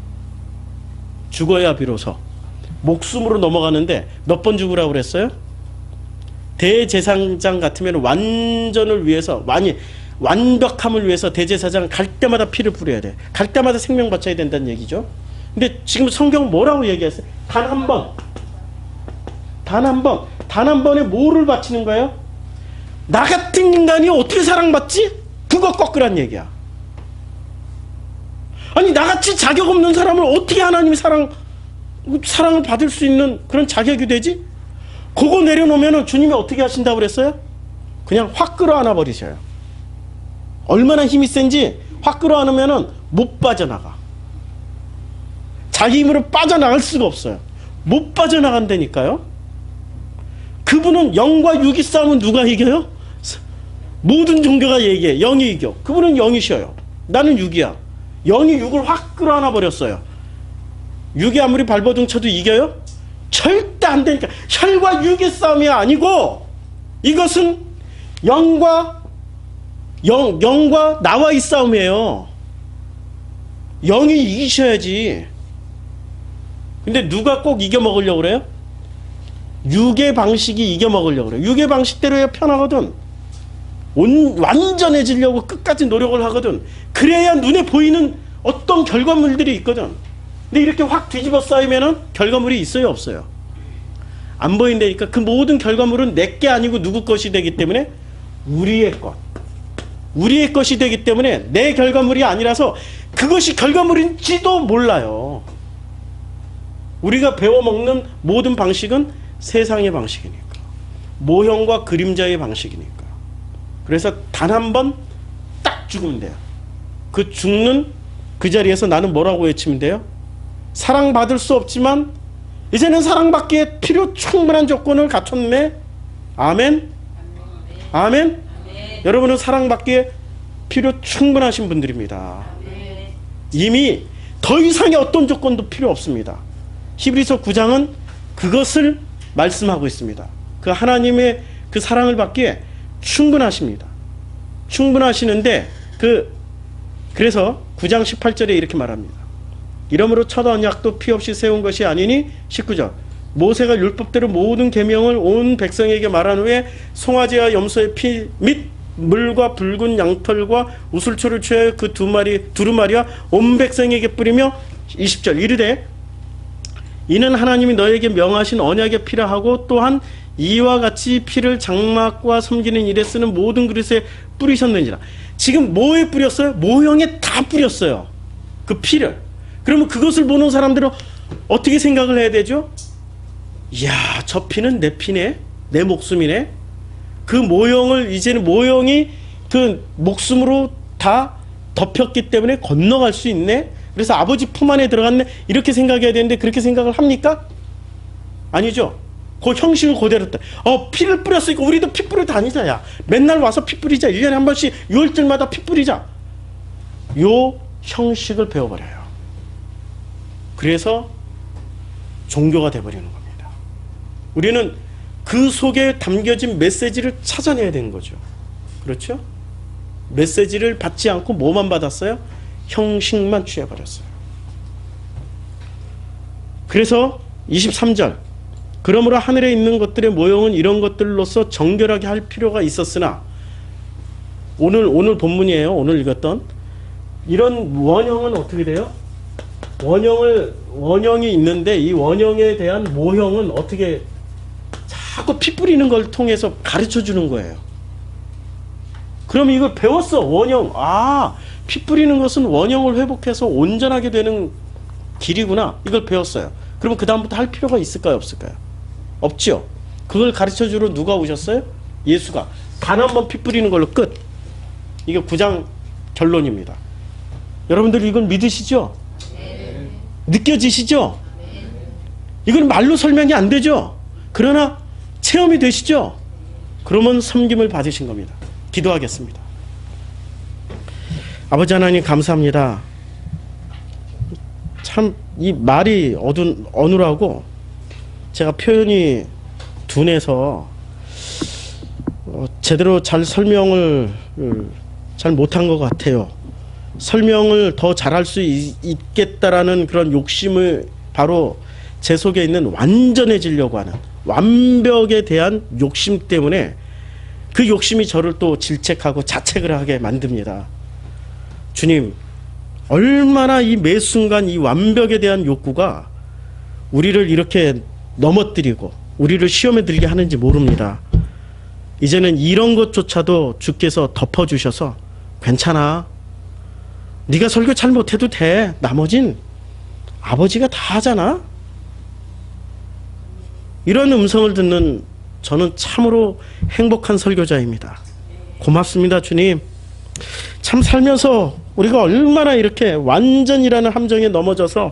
A: 죽어야 비로소 목숨으로 넘어가는데 몇 번 죽으라고 그랬어요? 대제사장 같으면 완전을 위해서, 완이 완벽함을 위해서 대제사장 갈 때마다 피를 뿌려야 돼. 갈 때마다 생명 바쳐야 된다는 얘기죠. 근데 지금 성경은 뭐라고 얘기했어요? 단 한 번, 단 한 번, 단 한 번에 뭐를 바치는 거예요? 나 같은 인간이 어떻게 사랑받지? 그거 꺾으란 얘기야. 아니, 나같이 자격 없는 사람을 어떻게 하나님이 사랑, 사랑을 받을 수 있는 그런 자격이 되지? 그거 내려놓으면 주님이 어떻게 하신다고 그랬어요? 그냥 확 끌어안아 버리셔요. 얼마나 힘이 센지 확 끌어안으면 못 빠져나가. 자기 힘으로 빠져나갈 수가 없어요. 못 빠져나간다니까요. 그분은 영과 육이 싸우면 누가 이겨요? 모든 종교가 얘기해. 영이 이겨. 그분은 영이셔요. 나는 육이야. 영이 육을 확 끌어안아 버렸어요. 육이 아무리 발버둥 쳐도 이겨요? 절대 안 되니까. 혈과 육의 싸움이 아니고 이것은 영과 영, 영과 나와의 싸움이에요. 영이 이기셔야지. 근데 누가 꼭 이겨먹으려고 그래요? 육의 방식이 이겨먹으려고 그래요. 육의 방식대로 해야 편하거든. 온, 완전해지려고 끝까지 노력을 하거든. 그래야 눈에 보이는 어떤 결과물들이 있거든. 근데 이렇게 확 뒤집어 쌓이면은 결과물이 있어요, 없어요? 안 보인다니까. 그 모든 결과물은 내게 아니고 누구 것이 되기 때문에 우리의 것. 우리의 것이 되기 때문에 내 결과물이 아니라서 그것이 결과물인지도 몰라요. 우리가 배워먹는 모든 방식은 세상의 방식이니까. 모형과 그림자의 방식이니까. 그래서 단 한 번 딱 죽으면 돼요. 그 죽는 그 자리에서 나는 뭐라고 외치면 돼요? 사랑받을 수 없지만 이제는 사랑받기에 필요 충분한 조건을 갖췄네. 아멘? 아멘? 아멘? 여러분은 사랑받기에 필요 충분하신 분들입니다. 아멘. 이미 더 이상의 어떤 조건도 필요 없습니다. 히브리서 구 장은 그것을 말씀하고 있습니다. 그 하나님의 그 사랑을 받기에 충분하십니다. 충분하시는데 그 그래서 구 장 십팔 절에 이렇게 말합니다. 이러므로 첫 언약도 피 없이 세운 것이 아니니 십구 절 모세가 율법대로 모든 계명을 온 백성에게 말한 후에 송아지와 염소의 피 및 물과 붉은 양털과 우슬초를 취하여 그 두 마리 두루마리와 온 백성에게 뿌리며 이십 절 이르되 이는 하나님이 너에게 명하신 언약의 피라 하고 또한 이와 같이 피를 장막과 섬기는 일에 쓰는 모든 그릇에 뿌리셨느니라. 지금 뭐에 뿌렸어요? 모형에 다 뿌렸어요. 그 피를. 그러면 그것을 보는 사람들은 어떻게 생각을 해야 되죠? 이야, 저 피는 내 피네, 내 목숨이네. 그 모형을 이제는 모형이 그 목숨으로 다 덮였기 때문에 건너갈 수 있네. 그래서 아버지 품 안에 들어갔네. 이렇게 생각해야 되는데 그렇게 생각을 합니까? 아니죠. 그 형식을 그대로 따. 어, 피를 뿌렸으니까 우리도 피 뿌려 다니자. 야, 맨날 와서 피 뿌리자. 일 년에 한 번씩 유월절마다 피 뿌리자. 요 형식을 배워버려요. 그래서 종교가 돼버리는 겁니다. 우리는 그 속에 담겨진 메시지를 찾아내야 되는 거죠. 그렇죠? 메시지를 받지 않고 뭐만 받았어요? 형식만 취해버렸어요. 그래서 이십삼 절 그러므로 하늘에 있는 것들의 모형은 이런 것들로서 정결하게 할 필요가 있었으나 오늘 오늘 본문이에요. 오늘 읽었던 이런 원형은 어떻게 돼요? 원형을 원형이 있는데 이 원형에 대한 모형은 어떻게 자꾸 피 뿌리는 걸 통해서 가르쳐 주는 거예요. 그럼 이걸 배웠어. 원형. 아, 피 뿌리는 것은 원형을 회복해서 온전하게 되는 길이구나. 이걸 배웠어요. 그러면 그 다음부터 할 필요가 있을까요? 없을까요? 없죠. 그걸 가르쳐 주러 누가 오셨어요? 예수가. 단 한 번 피 뿌리는 걸로 끝. 이게 구 장 결론입니다. 여러분들 이걸 믿으시죠? 네. 느껴지시죠? 네. 이건 말로 설명이 안 되죠? 그러나 체험이 되시죠? 그러면 섬김을 받으신 겁니다. 기도하겠습니다. 아버지 하나님 감사합니다. 참 이 말이 어둔 어눌하고 제가 표현이 둔해서 어, 제대로 잘 설명을 잘 못한 것 같아요. 설명을 더 잘할 수 있, 있겠다라는 그런 욕심을 바로 제 속에 있는 완전해지려고 하는 완벽에 대한 욕심 때문에 그 욕심이 저를 또 질책하고 자책을 하게 만듭니다. 주님, 얼마나 이 매 순간 이 완벽에 대한 욕구가 우리를 이렇게 넘어뜨리고 우리를 시험에 들게 하는지 모릅니다. 이제는 이런 것조차도 주께서 덮어주셔서 괜찮아. 네가 설교 잘 못해도 돼. 나머진 아버지가 다 하잖아. 이런 음성을 듣는 저는 참으로 행복한 설교자입니다. 고맙습니다, 주님. 참 살면서 우리가 얼마나 이렇게 완전이라는 함정에 넘어져서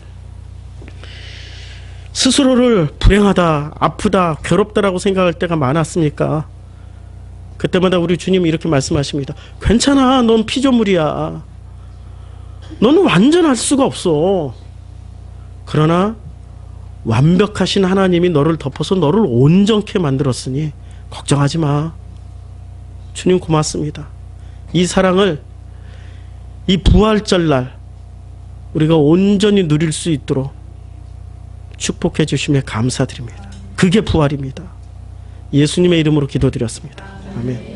A: 스스로를 불행하다, 아프다, 괴롭다라고 생각할 때가 많았습니까? 그때마다 우리 주님이 이렇게 말씀하십니다. 괜찮아, 넌 피조물이야. 너는 완전할 수가 없어. 그러나 완벽하신 하나님이 너를 덮어서 너를 온전케 만들었으니 걱정하지 마. 주님 고맙습니다. 이 사랑을 이 부활절날 우리가 온전히 누릴 수 있도록 축복해 주심에 감사드립니다. 그게 부활입니다. 예수님의 이름으로 기도드렸습니다. 아멘.